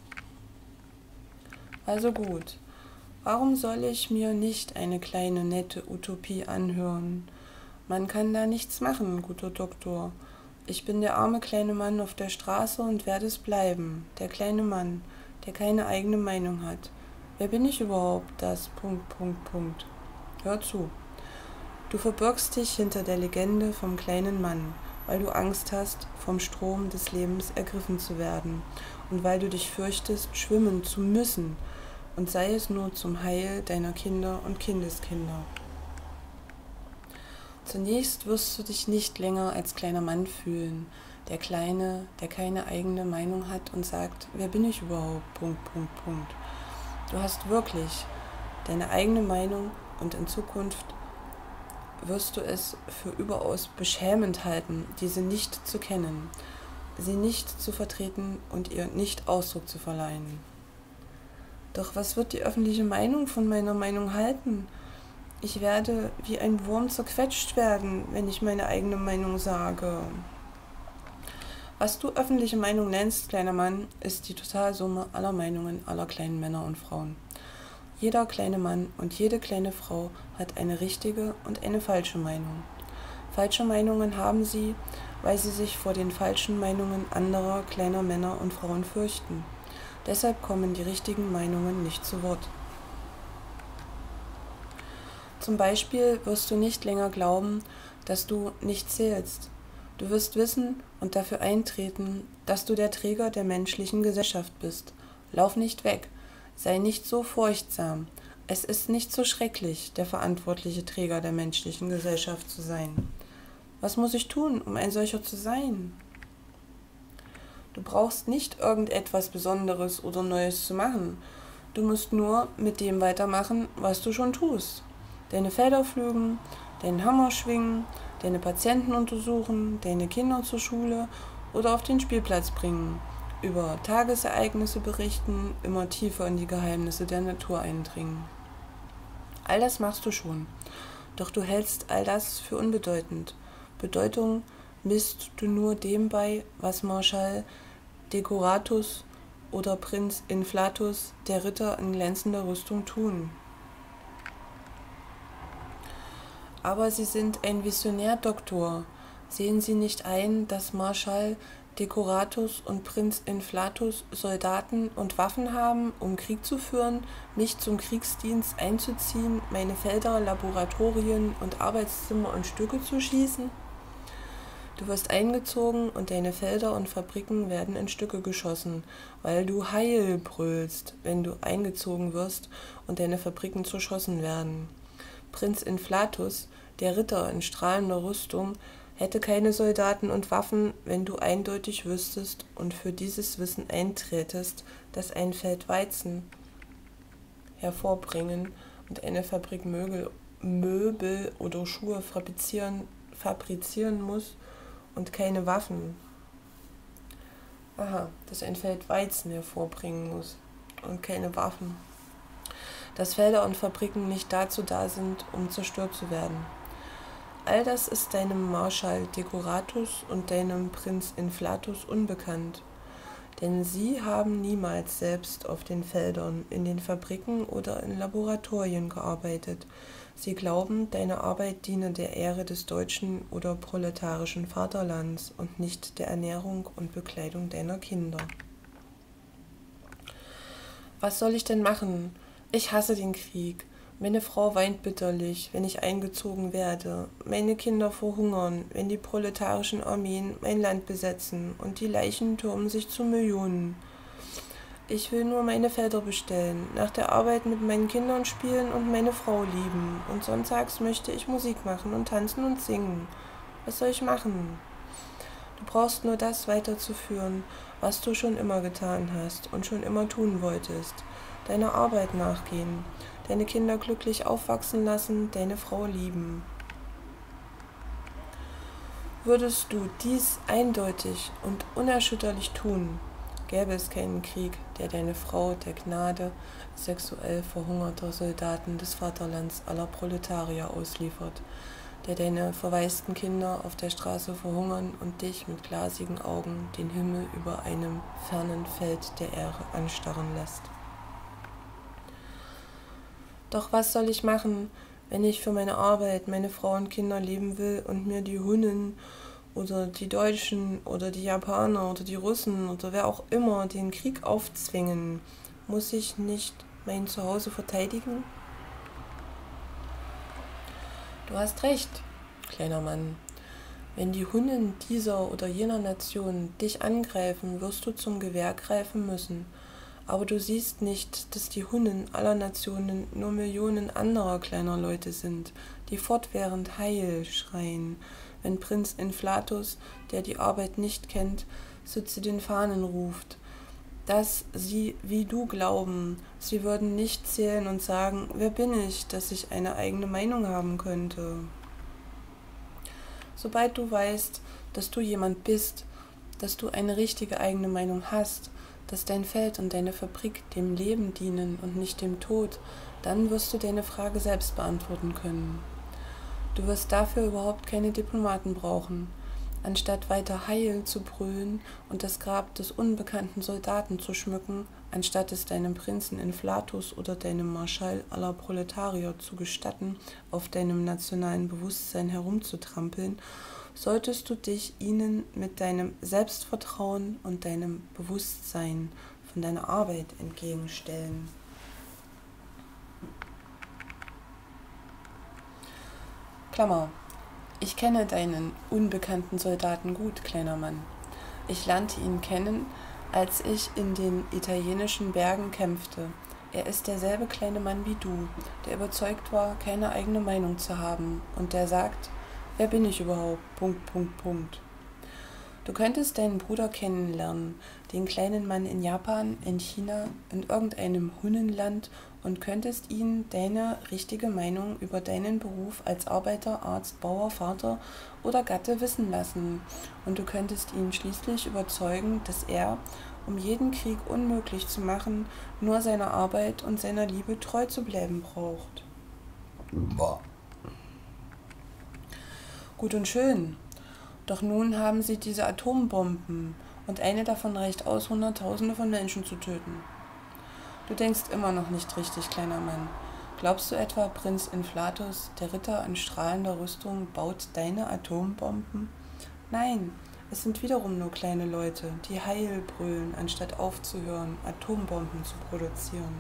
Also gut. Warum soll ich mir nicht eine kleine, nette Utopie anhören? Man kann da nichts machen, guter Doktor. Ich bin der arme kleine Mann auf der Straße und werde es bleiben. Der kleine Mann, der keine eigene Meinung hat. Wer bin ich überhaupt? Das... Punkt, Punkt, Punkt. Hör zu. Du verbirgst dich hinter der Legende vom kleinen Mann, weil du Angst hast, vom Strom des Lebens ergriffen zu werden und weil du dich fürchtest, schwimmen zu müssen, und sei es nur zum Heil deiner Kinder und Kindeskinder. Zunächst wirst du dich nicht länger als kleiner Mann fühlen, der Kleine, der keine eigene Meinung hat und sagt, wer bin ich überhaupt, Punkt, Punkt, Punkt. Du hast wirklich deine eigene Meinung und in Zukunft wirst du es für überaus beschämend halten, diese nicht zu kennen, sie nicht zu vertreten und ihr nicht Ausdruck zu verleihen. Doch was wird die öffentliche Meinung von meiner Meinung halten? Ich werde wie ein Wurm zerquetscht werden, wenn ich meine eigene Meinung sage. Was du öffentliche Meinung nennst, kleiner Mann, ist die Totalsumme aller Meinungen aller kleinen Männer und Frauen. Jeder kleine Mann und jede kleine Frau hat eine richtige und eine falsche Meinung. Falsche Meinungen haben sie, weil sie sich vor den falschen Meinungen anderer kleiner Männer und Frauen fürchten. Deshalb kommen die richtigen Meinungen nicht zu Wort. Zum Beispiel wirst du nicht länger glauben, dass du nicht zählst. Du wirst wissen und dafür eintreten, dass du der Träger der menschlichen Gesellschaft bist. Lauf nicht weg, sei nicht so furchtsam. Es ist nicht so schrecklich, der verantwortliche Träger der menschlichen Gesellschaft zu sein. Was muss ich tun, um ein solcher zu sein? Du brauchst nicht irgendetwas Besonderes oder Neues zu machen. Du musst nur mit dem weitermachen, was du schon tust. Deine Felder pflügen, deinen Hammer schwingen, deine Patienten untersuchen, deine Kinder zur Schule oder auf den Spielplatz bringen, über Tagesereignisse berichten, immer tiefer in die Geheimnisse der Natur eindringen. All das machst du schon, doch du hältst all das für unbedeutend. Bedeutung misst du nur dem bei, was Marschall Decoratus oder Prinz Inflatus, der Ritter in glänzender Rüstung, tun. Aber sie sind ein Visionär-Doktor. Sehen Sie nicht ein, dass Marschall Decoratus und Prinz Inflatus Soldaten und Waffen haben, um Krieg zu führen, mich zum Kriegsdienst einzuziehen, meine Felder, Laboratorien und Arbeitszimmer in Stücke zu schießen? Du wirst eingezogen und deine Felder und Fabriken werden in Stücke geschossen, weil du Heil brüllst, wenn du eingezogen wirst und deine Fabriken zerschossen werden. Prinz Inflatus, der Ritter in strahlender Rüstung, hätte keine Soldaten und Waffen, wenn du eindeutig wüsstest und für dieses Wissen einträtest, dass ein Feld Weizen hervorbringen und eine Fabrik Möbel, Möbel oder Schuhe fabrizieren, fabrizieren muss und keine Waffen. Aha, dass ein Feld Weizen hervorbringen muss. und keine Waffen. Dass Felder und Fabriken nicht dazu da sind, um zerstört zu werden. All das ist deinem Marschall Decoratus und deinem Prinz Inflatus unbekannt, denn sie haben niemals selbst auf den Feldern, in den Fabriken oder in Laboratorien gearbeitet. Sie glauben, deine Arbeit diene der Ehre des deutschen oder proletarischen Vaterlands und nicht der Ernährung und Bekleidung deiner Kinder. Was soll ich denn machen? Ich hasse den Krieg. Meine Frau weint bitterlich, wenn ich eingezogen werde. Meine Kinder verhungern, wenn die proletarischen Armeen mein Land besetzen und die Leichen türmen sich zu Millionen. Ich will nur meine Felder bestellen, nach der Arbeit mit meinen Kindern spielen und meine Frau lieben. Und sonntags möchte ich Musik machen und tanzen und singen. Was soll ich machen? Du brauchst nur das weiterzuführen, was du schon immer getan hast und schon immer tun wolltest. Deiner Arbeit nachgehen, deine Kinder glücklich aufwachsen lassen, deine Frau lieben. Würdest du dies eindeutig und unerschütterlich tun, gäbe es keinen Krieg, der deine Frau der Gnade sexuell verhungerter Soldaten des Vaterlands aller Proletarier ausliefert, der deine verwaisten Kinder auf der Straße verhungern und dich mit glasigen Augen den Himmel über einem fernen Feld der Ehre anstarren lässt. Doch was soll ich machen, wenn ich für meine Arbeit, meine Frau und Kinder leben will und mir die Hunnen oder die Deutschen oder die Japaner oder die Russen oder wer auch immer den Krieg aufzwingen? Muss ich nicht mein Zuhause verteidigen? Du hast recht, kleiner Mann. Wenn die Hunnen dieser oder jener Nation dich angreifen, wirst du zum Gewehr greifen müssen. Aber du siehst nicht, dass die Hunnen aller Nationen nur Millionen anderer kleiner Leute sind, die fortwährend Heil schreien, wenn Prinz Inflatus, der die Arbeit nicht kennt, so zu den Fahnen ruft. Dass sie wie du glauben, sie würden nicht zählen und sagen, wer bin ich, dass ich eine eigene Meinung haben könnte. Sobald du weißt, dass du jemand bist, dass du eine richtige eigene Meinung hast, dass dein Feld und deine Fabrik dem Leben dienen und nicht dem Tod, dann wirst du deine Frage selbst beantworten können. Du wirst dafür überhaupt keine Diplomaten brauchen. Anstatt weiter Heil zu brüllen und das Grab des unbekannten Soldaten zu schmücken, anstatt es deinem Prinzen Inflatus oder deinem Marschall aller Proletarier zu gestatten, auf deinem nationalen Bewusstsein herumzutrampeln, solltest du dich ihnen mit deinem Selbstvertrauen und deinem Bewusstsein von deiner Arbeit entgegenstellen. Klammer. Ich kenne deinen unbekannten Soldaten gut, kleiner Mann. Ich lernte ihn kennen, als ich in den italienischen Bergen kämpfte. Er ist derselbe kleine Mann wie du, der überzeugt war, keine eigene Meinung zu haben und der sagt, wer bin ich überhaupt? Punkt, Punkt, Punkt. Du könntest deinen Bruder kennenlernen, den kleinen Mann in Japan, in China, in irgendeinem Hunnenland und könntest ihn deine richtige Meinung über deinen Beruf als Arbeiter, Arzt, Bauer, Vater oder Gatte wissen lassen. Und du könntest ihn schließlich überzeugen, dass er, um jeden Krieg unmöglich zu machen, nur seiner Arbeit und seiner Liebe treu zu bleiben braucht. Boah. Gut und schön. Doch nun haben sie diese Atombomben und eine davon reicht aus, Hunderttausende von Menschen zu töten. Du denkst immer noch nicht richtig, kleiner Mann. Glaubst du etwa, Prinz Inflatus, der Ritter in strahlender Rüstung, baut deine Atombomben? Nein, es sind wiederum nur kleine Leute, die Heil brüllen, anstatt aufzuhören, Atombomben zu produzieren.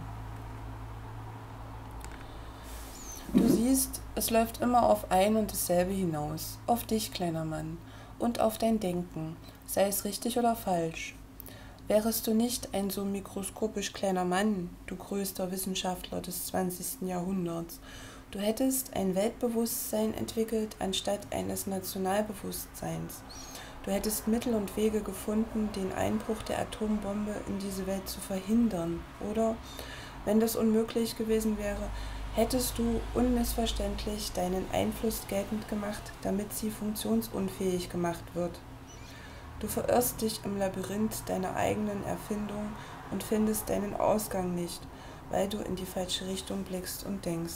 Du siehst, es läuft immer auf ein und dasselbe hinaus, auf dich, kleiner Mann, und auf dein Denken, sei es richtig oder falsch. Wärest du nicht ein so mikroskopisch kleiner Mann, du größter Wissenschaftler des zwanzigsten Jahrhunderts, du hättest ein Weltbewusstsein entwickelt anstatt eines Nationalbewusstseins. Du hättest Mittel und Wege gefunden, den Einbruch der Atombombe in diese Welt zu verhindern, oder, wenn das unmöglich gewesen wäre, hättest du unmissverständlich deinen Einfluss geltend gemacht, damit sie funktionsunfähig gemacht wird. Du verirrst dich im Labyrinth deiner eigenen Erfindung und findest deinen Ausgang nicht, weil du in die falsche Richtung blickst und denkst.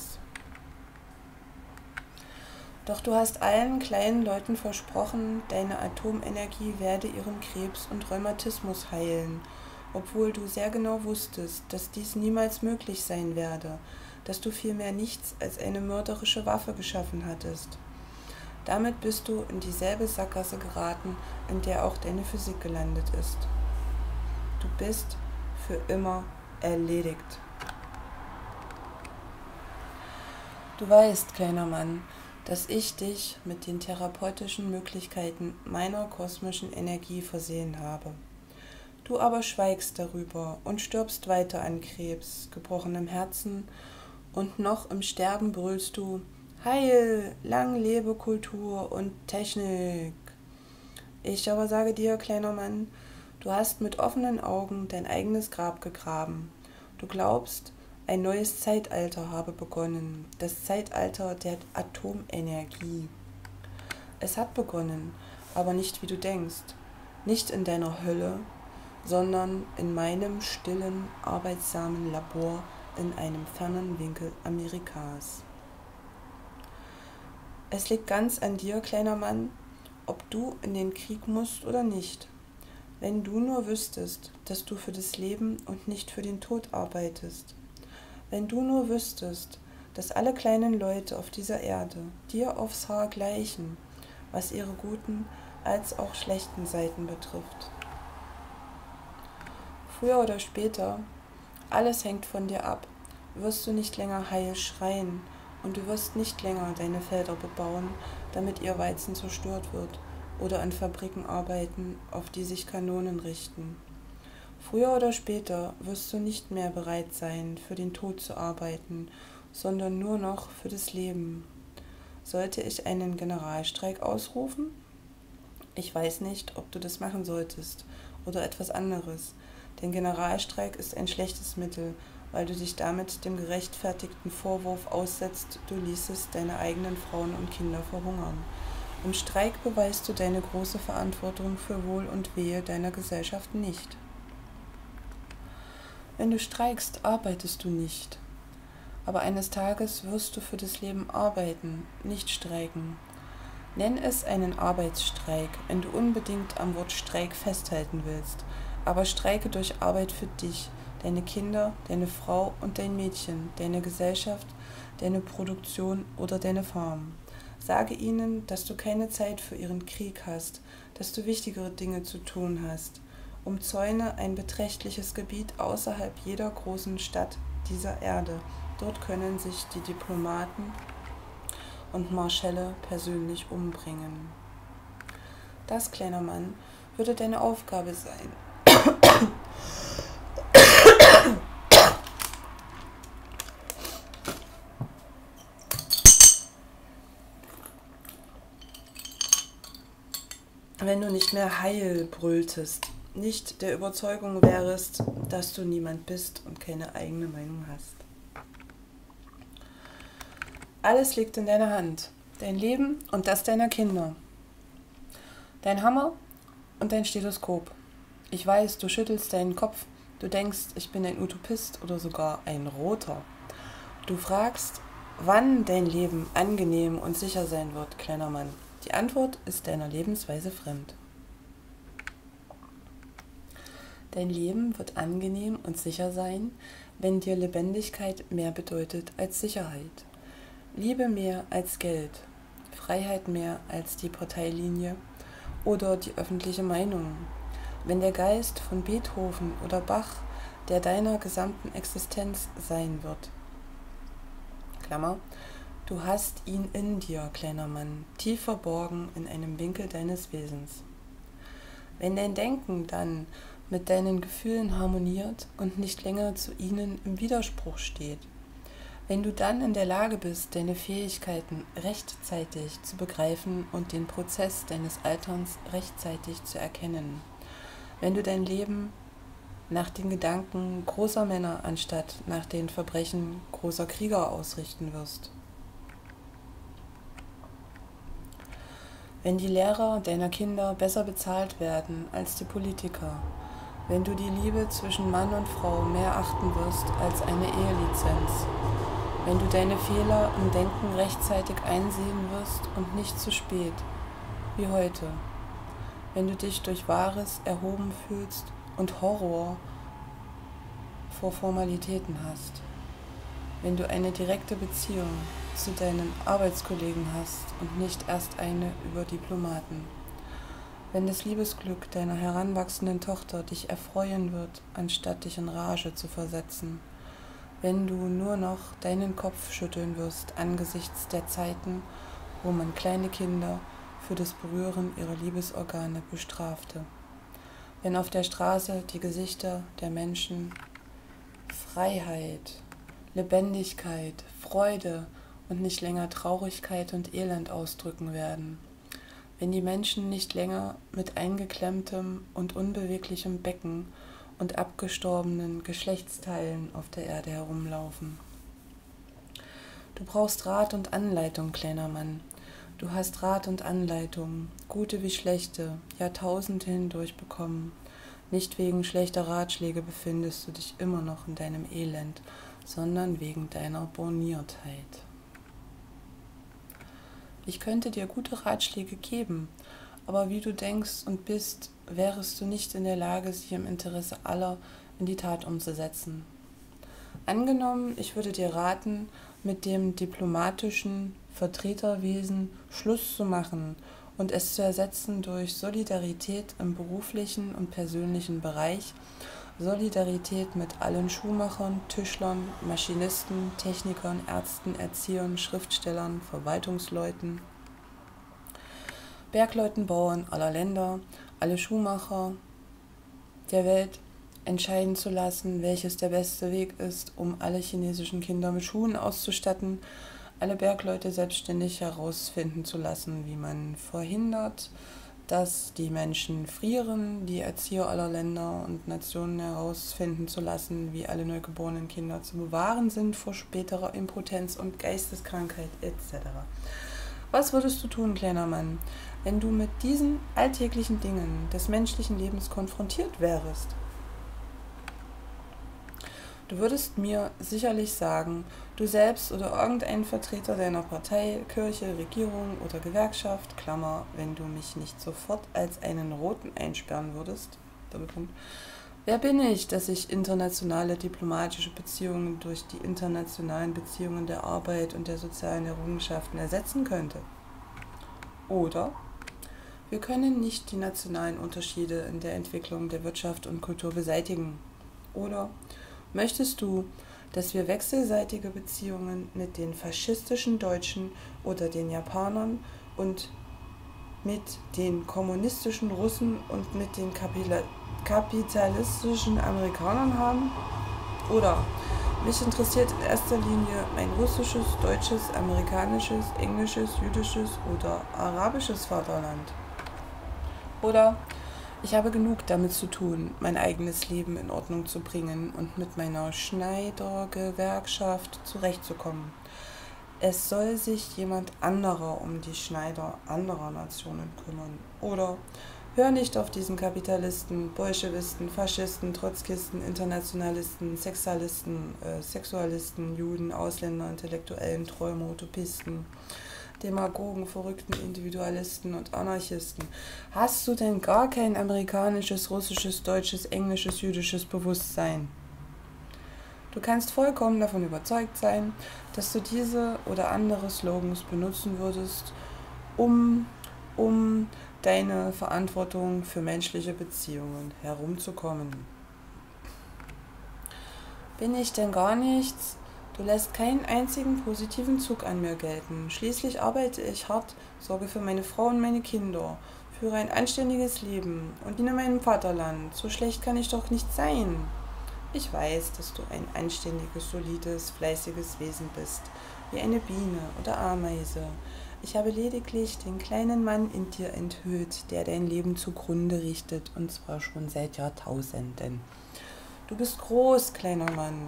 Doch du hast allen kleinen Leuten versprochen, deine Atomenergie werde ihren Krebs und Rheumatismus heilen, obwohl du sehr genau wusstest, dass dies niemals möglich sein werde, dass du vielmehr nichts als eine mörderische Waffe geschaffen hattest. Damit bist du in dieselbe Sackgasse geraten, in der auch deine Physik gelandet ist. Du bist für immer erledigt. Du weißt, kleiner Mann, dass ich dich mit den therapeutischen Möglichkeiten meiner kosmischen Energie versehen habe. Du aber schweigst darüber und stirbst weiter an Krebs, gebrochenem Herzen, und noch im Sterben brüllst du: Heil, lang lebe Kultur und Technik. Ich aber sage dir, kleiner Mann, du hast mit offenen Augen dein eigenes Grab gegraben. Du glaubst, ein neues Zeitalter habe begonnen, das Zeitalter der Atomenergie. Es hat begonnen, aber nicht wie du denkst, nicht in deiner Hölle, sondern in meinem stillen, arbeitsamen Labor in einem fernen Winkel Amerikas. Es liegt ganz an dir, kleiner Mann, ob du in den Krieg musst oder nicht. Wenn du nur wüsstest, dass du für das Leben und nicht für den Tod arbeitest. Wenn du nur wüsstest, dass alle kleinen Leute auf dieser Erde dir aufs Haar gleichen, was ihre guten als auch schlechten Seiten betrifft. Früher oder später, alles hängt von dir ab, wirst du nicht länger heil schreien und du wirst nicht länger deine Felder bebauen, damit ihr Weizen zerstört wird, oder an Fabriken arbeiten, auf die sich Kanonen richten. Früher oder später wirst du nicht mehr bereit sein, für den Tod zu arbeiten, sondern nur noch für das Leben. Sollte ich einen Generalstreik ausrufen? Ich weiß nicht, ob du das machen solltest oder etwas anderes, denn Generalstreik ist ein schlechtes Mittel, weil du dich damit dem gerechtfertigten Vorwurf aussetzt, du ließest deine eigenen Frauen und Kinder verhungern. Im Streik beweist du deine große Verantwortung für Wohl und Wehe deiner Gesellschaft nicht. Wenn du streikst, arbeitest du nicht. Aber eines Tages wirst du für das Leben arbeiten, nicht streiken. Nenn es einen Arbeitsstreik, wenn du unbedingt am Wort Streik festhalten willst, aber streike durch Arbeit für dich, deine Kinder, deine Frau und dein Mädchen, deine Gesellschaft, deine Produktion oder deine Farm. Sage ihnen, dass du keine Zeit für ihren Krieg hast, dass du wichtigere Dinge zu tun hast. Umzäune ein beträchtliches Gebiet außerhalb jeder großen Stadt dieser Erde. Dort können sich die Diplomaten und Marschälle persönlich umbringen. Das, kleiner Mann, würde deine Aufgabe sein. Wenn du nicht mehr Heil brülltest, nicht der Überzeugung wärest, dass du niemand bist und keine eigene Meinung hast. Alles liegt in deiner Hand, dein Leben und das deiner Kinder. Dein Hammer und dein Stethoskop. Ich weiß, du schüttelst deinen Kopf, du denkst, ich bin ein Utopist oder sogar ein Roter. Du fragst, wann dein Leben angenehm und sicher sein wird, kleiner Mann. Die Antwort ist deiner Lebensweise fremd. Dein Leben wird angenehm und sicher sein, wenn dir Lebendigkeit mehr bedeutet als Sicherheit, Liebe mehr als Geld, Freiheit mehr als die Parteilinie oder die öffentliche Meinung, wenn der Geist von Beethoven oder Bach der deiner gesamten Existenz sein wird. Klammer, du hast ihn in dir, kleiner Mann, tief verborgen in einem Winkel deines Wesens. Wenn dein Denken dann mit deinen Gefühlen harmoniert und nicht länger zu ihnen im Widerspruch steht, wenn du dann in der Lage bist, deine Fähigkeiten rechtzeitig zu begreifen und den Prozess deines Alterns rechtzeitig zu erkennen, wenn du dein Leben nach den Gedanken großer Männer anstatt nach den Verbrechen großer Krieger ausrichten wirst, wenn die Lehrer deiner Kinder besser bezahlt werden als die Politiker, wenn du die Liebe zwischen Mann und Frau mehr achten wirst als eine Ehelizenz, wenn du deine Fehler im Denken rechtzeitig einsehen wirst und nicht zu spät, wie heute, wenn du dich durch Wahres erhoben fühlst und Horror vor Formalitäten hast, wenn du eine direkte Beziehung zu deinen Arbeitskollegen hast und nicht erst eine über Diplomaten, wenn das Liebesglück deiner heranwachsenden Tochter dich erfreuen wird, anstatt dich in Rage zu versetzen, wenn du nur noch deinen Kopf schütteln wirst angesichts der Zeiten, wo man kleine Kinder für das Berühren ihrer Liebesorgane bestrafte, wenn auf der Straße die Gesichter der Menschen Freiheit, Lebendigkeit, Freude und nicht länger Traurigkeit und Elend ausdrücken werden, wenn die Menschen nicht länger mit eingeklemmtem und unbeweglichem Becken und abgestorbenen Geschlechtsteilen auf der Erde herumlaufen. Du brauchst Rat und Anleitung, kleiner Mann. Du hast Rat und Anleitung, gute wie schlechte, Jahrtausende hindurch bekommen. Nicht wegen schlechter Ratschläge befindest du dich immer noch in deinem Elend, sondern wegen deiner Borniertheit. Ich könnte dir gute Ratschläge geben, aber wie du denkst und bist, wärest du nicht in der Lage, sie im Interesse aller in die Tat umzusetzen. Angenommen, ich würde dir raten, mit dem diplomatischen Vertreterwesen Schluss zu machen und es zu ersetzen durch Solidarität im beruflichen und persönlichen Bereich, Solidarität mit allen Schuhmachern, Tischlern, Maschinisten, Technikern, Ärzten, Erziehern, Schriftstellern, Verwaltungsleuten, Bergleuten, Bauern aller Länder, alle Schuhmacher der Welt entscheiden zu lassen, welches der beste Weg ist, um alle chinesischen Kinder mit Schuhen auszustatten, alle Bergleute selbstständig herausfinden zu lassen, wie man verhindert, dass die Menschen frieren, die Erzieher aller Länder und Nationen herausfinden zu lassen, wie alle neugeborenen Kinder zu bewahren sind vor späterer Impotenz und Geisteskrankheit et cetera. Was würdest du tun, kleiner Mann, wenn du mit diesen alltäglichen Dingen des menschlichen Lebens konfrontiert wärest? Du würdest mir sicherlich sagen, du selbst oder irgendein Vertreter deiner Partei, Kirche, Regierung oder Gewerkschaft, Klammer, wenn du mich nicht sofort als einen Roten einsperren würdest, Doppelpunkt, wer bin ich, dass ich internationale diplomatische Beziehungen durch die internationalen Beziehungen der Arbeit und der sozialen Errungenschaften ersetzen könnte? Oder wir können nicht die nationalen Unterschiede in der Entwicklung der Wirtschaft und Kultur beseitigen. Oder möchtest du, dass wir wechselseitige Beziehungen mit den faschistischen Deutschen oder den Japanern und mit den kommunistischen Russen und mit den kapitalistischen Amerikanern haben? Oder mich interessiert in erster Linie mein russisches, deutsches, amerikanisches, englisches, jüdisches oder arabisches Vaterland? Oder ich habe genug damit zu tun, mein eigenes Leben in Ordnung zu bringen und mit meiner Schneidergewerkschaft zurechtzukommen. Es soll sich jemand anderer um die Schneider anderer Nationen kümmern. Oder hör nicht auf diesen Kapitalisten, Bolschewisten, Faschisten, Trotzkisten, Internationalisten, Sexualisten, äh, Sexualisten, Juden, Ausländer, Intellektuellen, Träumer, Utopisten, Demagogen, verrückten Individualisten und Anarchisten. Hast du denn gar kein amerikanisches, russisches, deutsches, englisches, jüdisches Bewusstsein? Du kannst vollkommen davon überzeugt sein, dass du diese oder andere Slogans benutzen würdest, um, um deine Verantwortung für menschliche Beziehungen herumzukommen. Bin ich denn gar nichts? Du lässt keinen einzigen positiven Zug an mir gelten. Schließlich arbeite ich hart, sorge für meine Frau und meine Kinder, führe ein anständiges Leben und diene meinem Vaterland. So schlecht kann ich doch nicht sein. Ich weiß, dass du ein anständiges, solides, fleißiges Wesen bist, wie eine Biene oder Ameise. Ich habe lediglich den kleinen Mann in dir enthüllt, der dein Leben zugrunde richtet, und zwar schon seit Jahrtausenden. Du bist groß, kleiner Mann,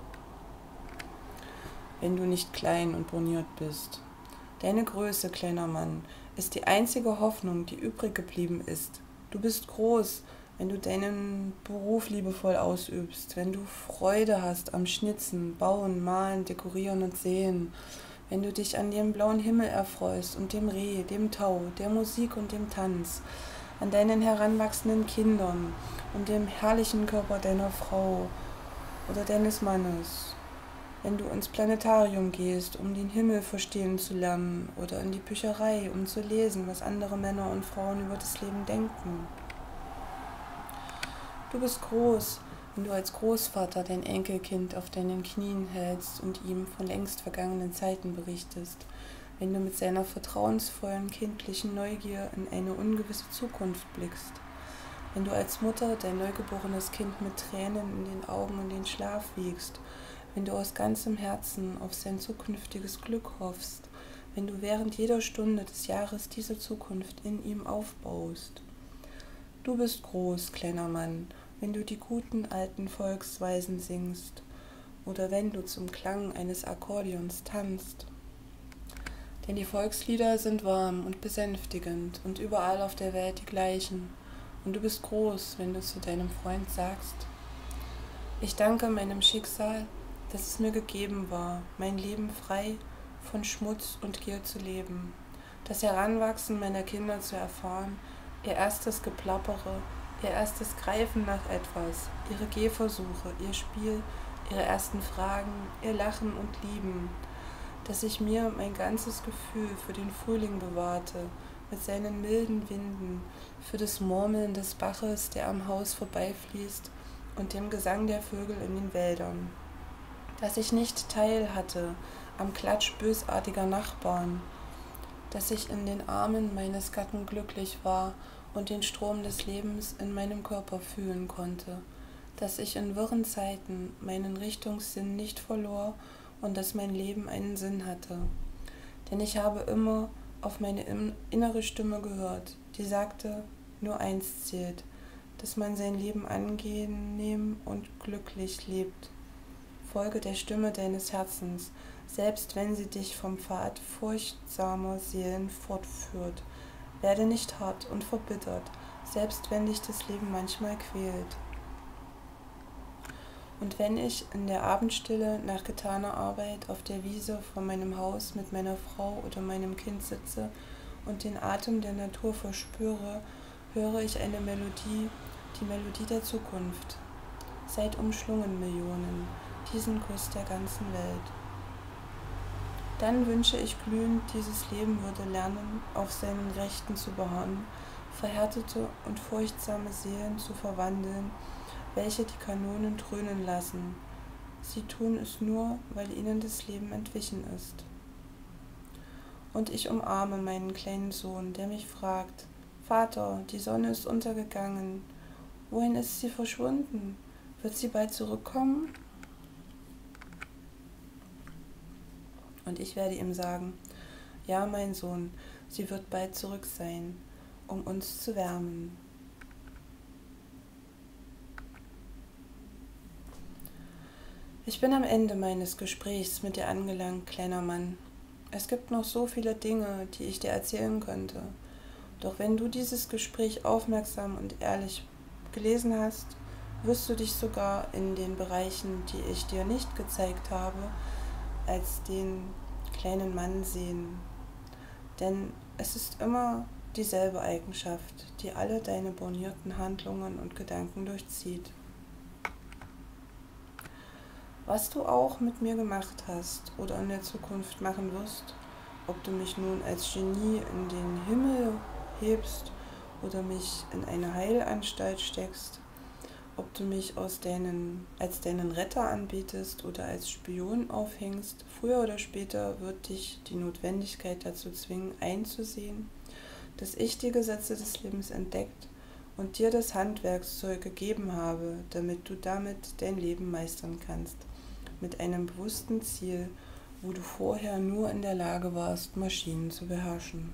wenn du nicht klein und borniert bist. Deine Größe, kleiner Mann, ist die einzige Hoffnung, die übrig geblieben ist. Du bist groß, wenn du deinen Beruf liebevoll ausübst, wenn du Freude hast am Schnitzen, Bauen, Malen, Dekorieren und Sehen, wenn du dich an dem blauen Himmel erfreust und dem Reh, dem Tau, der Musik und dem Tanz, an deinen heranwachsenden Kindern und dem herrlichen Körper deiner Frau oder deines Mannes, wenn du ins Planetarium gehst, um den Himmel verstehen zu lernen, oder in die Bücherei, um zu lesen, was andere Männer und Frauen über das Leben denken. Du bist groß, wenn du als Großvater dein Enkelkind auf deinen Knien hältst und ihm von längst vergangenen Zeiten berichtest, wenn du mit seiner vertrauensvollen, kindlichen Neugier in eine ungewisse Zukunft blickst, wenn du als Mutter dein neugeborenes Kind mit Tränen in den Augen in den Schlaf wiegst, wenn du aus ganzem Herzen auf sein zukünftiges Glück hoffst, wenn du während jeder Stunde des Jahres diese Zukunft in ihm aufbaust. Du bist groß, kleiner Mann, wenn du die guten alten Volksweisen singst oder wenn du zum Klang eines Akkordeons tanzt. Denn die Volkslieder sind warm und besänftigend und überall auf der Welt die gleichen. Und du bist groß, wenn du zu deinem Freund sagst: Ich danke meinem Schicksal, dass es mir gegeben war, mein Leben frei von Schmutz und Gier zu leben, das Heranwachsen meiner Kinder zu erfahren, ihr erstes Geplappere, ihr erstes Greifen nach etwas, ihre Gehversuche, ihr Spiel, ihre ersten Fragen, ihr Lachen und Lieben, dass ich mir mein ganzes Gefühl für den Frühling bewahrte, mit seinen milden Winden, für das Murmeln des Baches, der am Haus vorbeifließt, und dem Gesang der Vögel in den Wäldern, dass ich nicht teil hatte am Klatsch bösartiger Nachbarn, dass ich in den Armen meines Gatten glücklich war und den Strom des Lebens in meinem Körper fühlen konnte, dass ich in wirren Zeiten meinen Richtungssinn nicht verlor und dass mein Leben einen Sinn hatte. Denn ich habe immer auf meine innere Stimme gehört, die sagte, nur eins zählt, dass man sein Leben angenehm und glücklich lebt. Folge der Stimme deines Herzens, selbst wenn sie dich vom Pfad furchtsamer Seelen fortführt. Werde nicht hart und verbittert, selbst wenn dich das Leben manchmal quält. Und wenn ich in der Abendstille nach getaner Arbeit auf der Wiese vor meinem Haus mit meiner Frau oder meinem Kind sitze und den Atem der Natur verspüre, höre ich eine Melodie, die Melodie der Zukunft. Seid umschlungen, Millionen, diesen Kuss der ganzen Welt. Dann wünsche ich glühend, dieses Leben würde lernen, auf seinen Rechten zu beharren, verhärtete und furchtsame Seelen zu verwandeln, welche die Kanonen dröhnen lassen. Sie tun es nur, weil ihnen das Leben entwichen ist. Und ich umarme meinen kleinen Sohn, der mich fragt: Vater, die Sonne ist untergegangen. Wohin ist sie verschwunden? Wird sie bald zurückkommen? Und ich werde ihm sagen: Ja, mein Sohn, sie wird bald zurück sein, um uns zu wärmen. Ich bin am Ende meines Gesprächs mit dir angelangt, kleiner Mann. Es gibt noch so viele Dinge, die ich dir erzählen könnte. Doch wenn du dieses Gespräch aufmerksam und ehrlich gelesen hast, wirst du dich sogar in den Bereichen, die ich dir nicht gezeigt habe, als den kleinen Mann sehen. Denn es ist immer dieselbe Eigenschaft, die alle deine bornierten Handlungen und Gedanken durchzieht. Was du auch mit mir gemacht hast oder in der Zukunft machen wirst, ob du mich nun als Genie in den Himmel hebst oder mich in eine Heilanstalt steckst, ob du mich aus deinen, als deinen Retter anbietest oder als Spion aufhängst, früher oder später wird dich die Notwendigkeit dazu zwingen, einzusehen, dass ich die Gesetze des Lebens entdeckt und dir das Handwerkszeug gegeben habe, damit du damit dein Leben meistern kannst, mit einem bewussten Ziel, wo du vorher nur in der Lage warst, Maschinen zu beherrschen.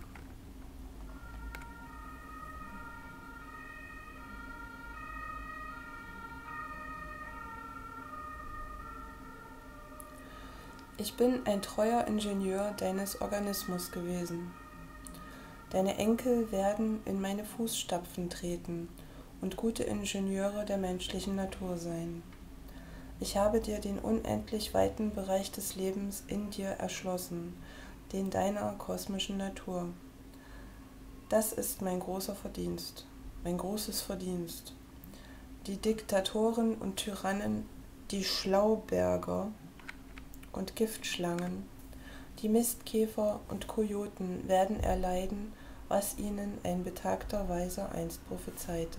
Ich bin ein treuer Ingenieur deines Organismus gewesen. Deine Enkel werden in meine Fußstapfen treten und gute Ingenieure der menschlichen Natur sein. Ich habe dir den unendlich weiten Bereich des Lebens in dir erschlossen, den deiner kosmischen Natur. Das ist mein großer Verdienst, mein großes Verdienst. Die Diktatoren und Tyrannen, die Schlauberger und Giftschlangen, die Mistkäfer und Kojoten werden erleiden, was ihnen ein betagter Weiser einst prophezeite.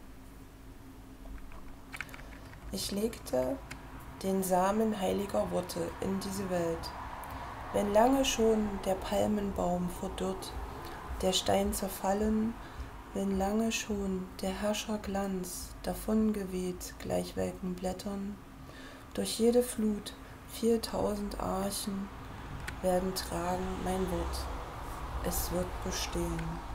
Ich legte den Samen heiliger Worte in diese Welt. Wenn lange schon der Palmenbaum verdorrt, der Stein zerfallen, wenn lange schon der Herrscherglanz davongeweht gleich welken Blättern, durch jede Flut viertausend Archen werden tragen mein Wort, es wird bestehen.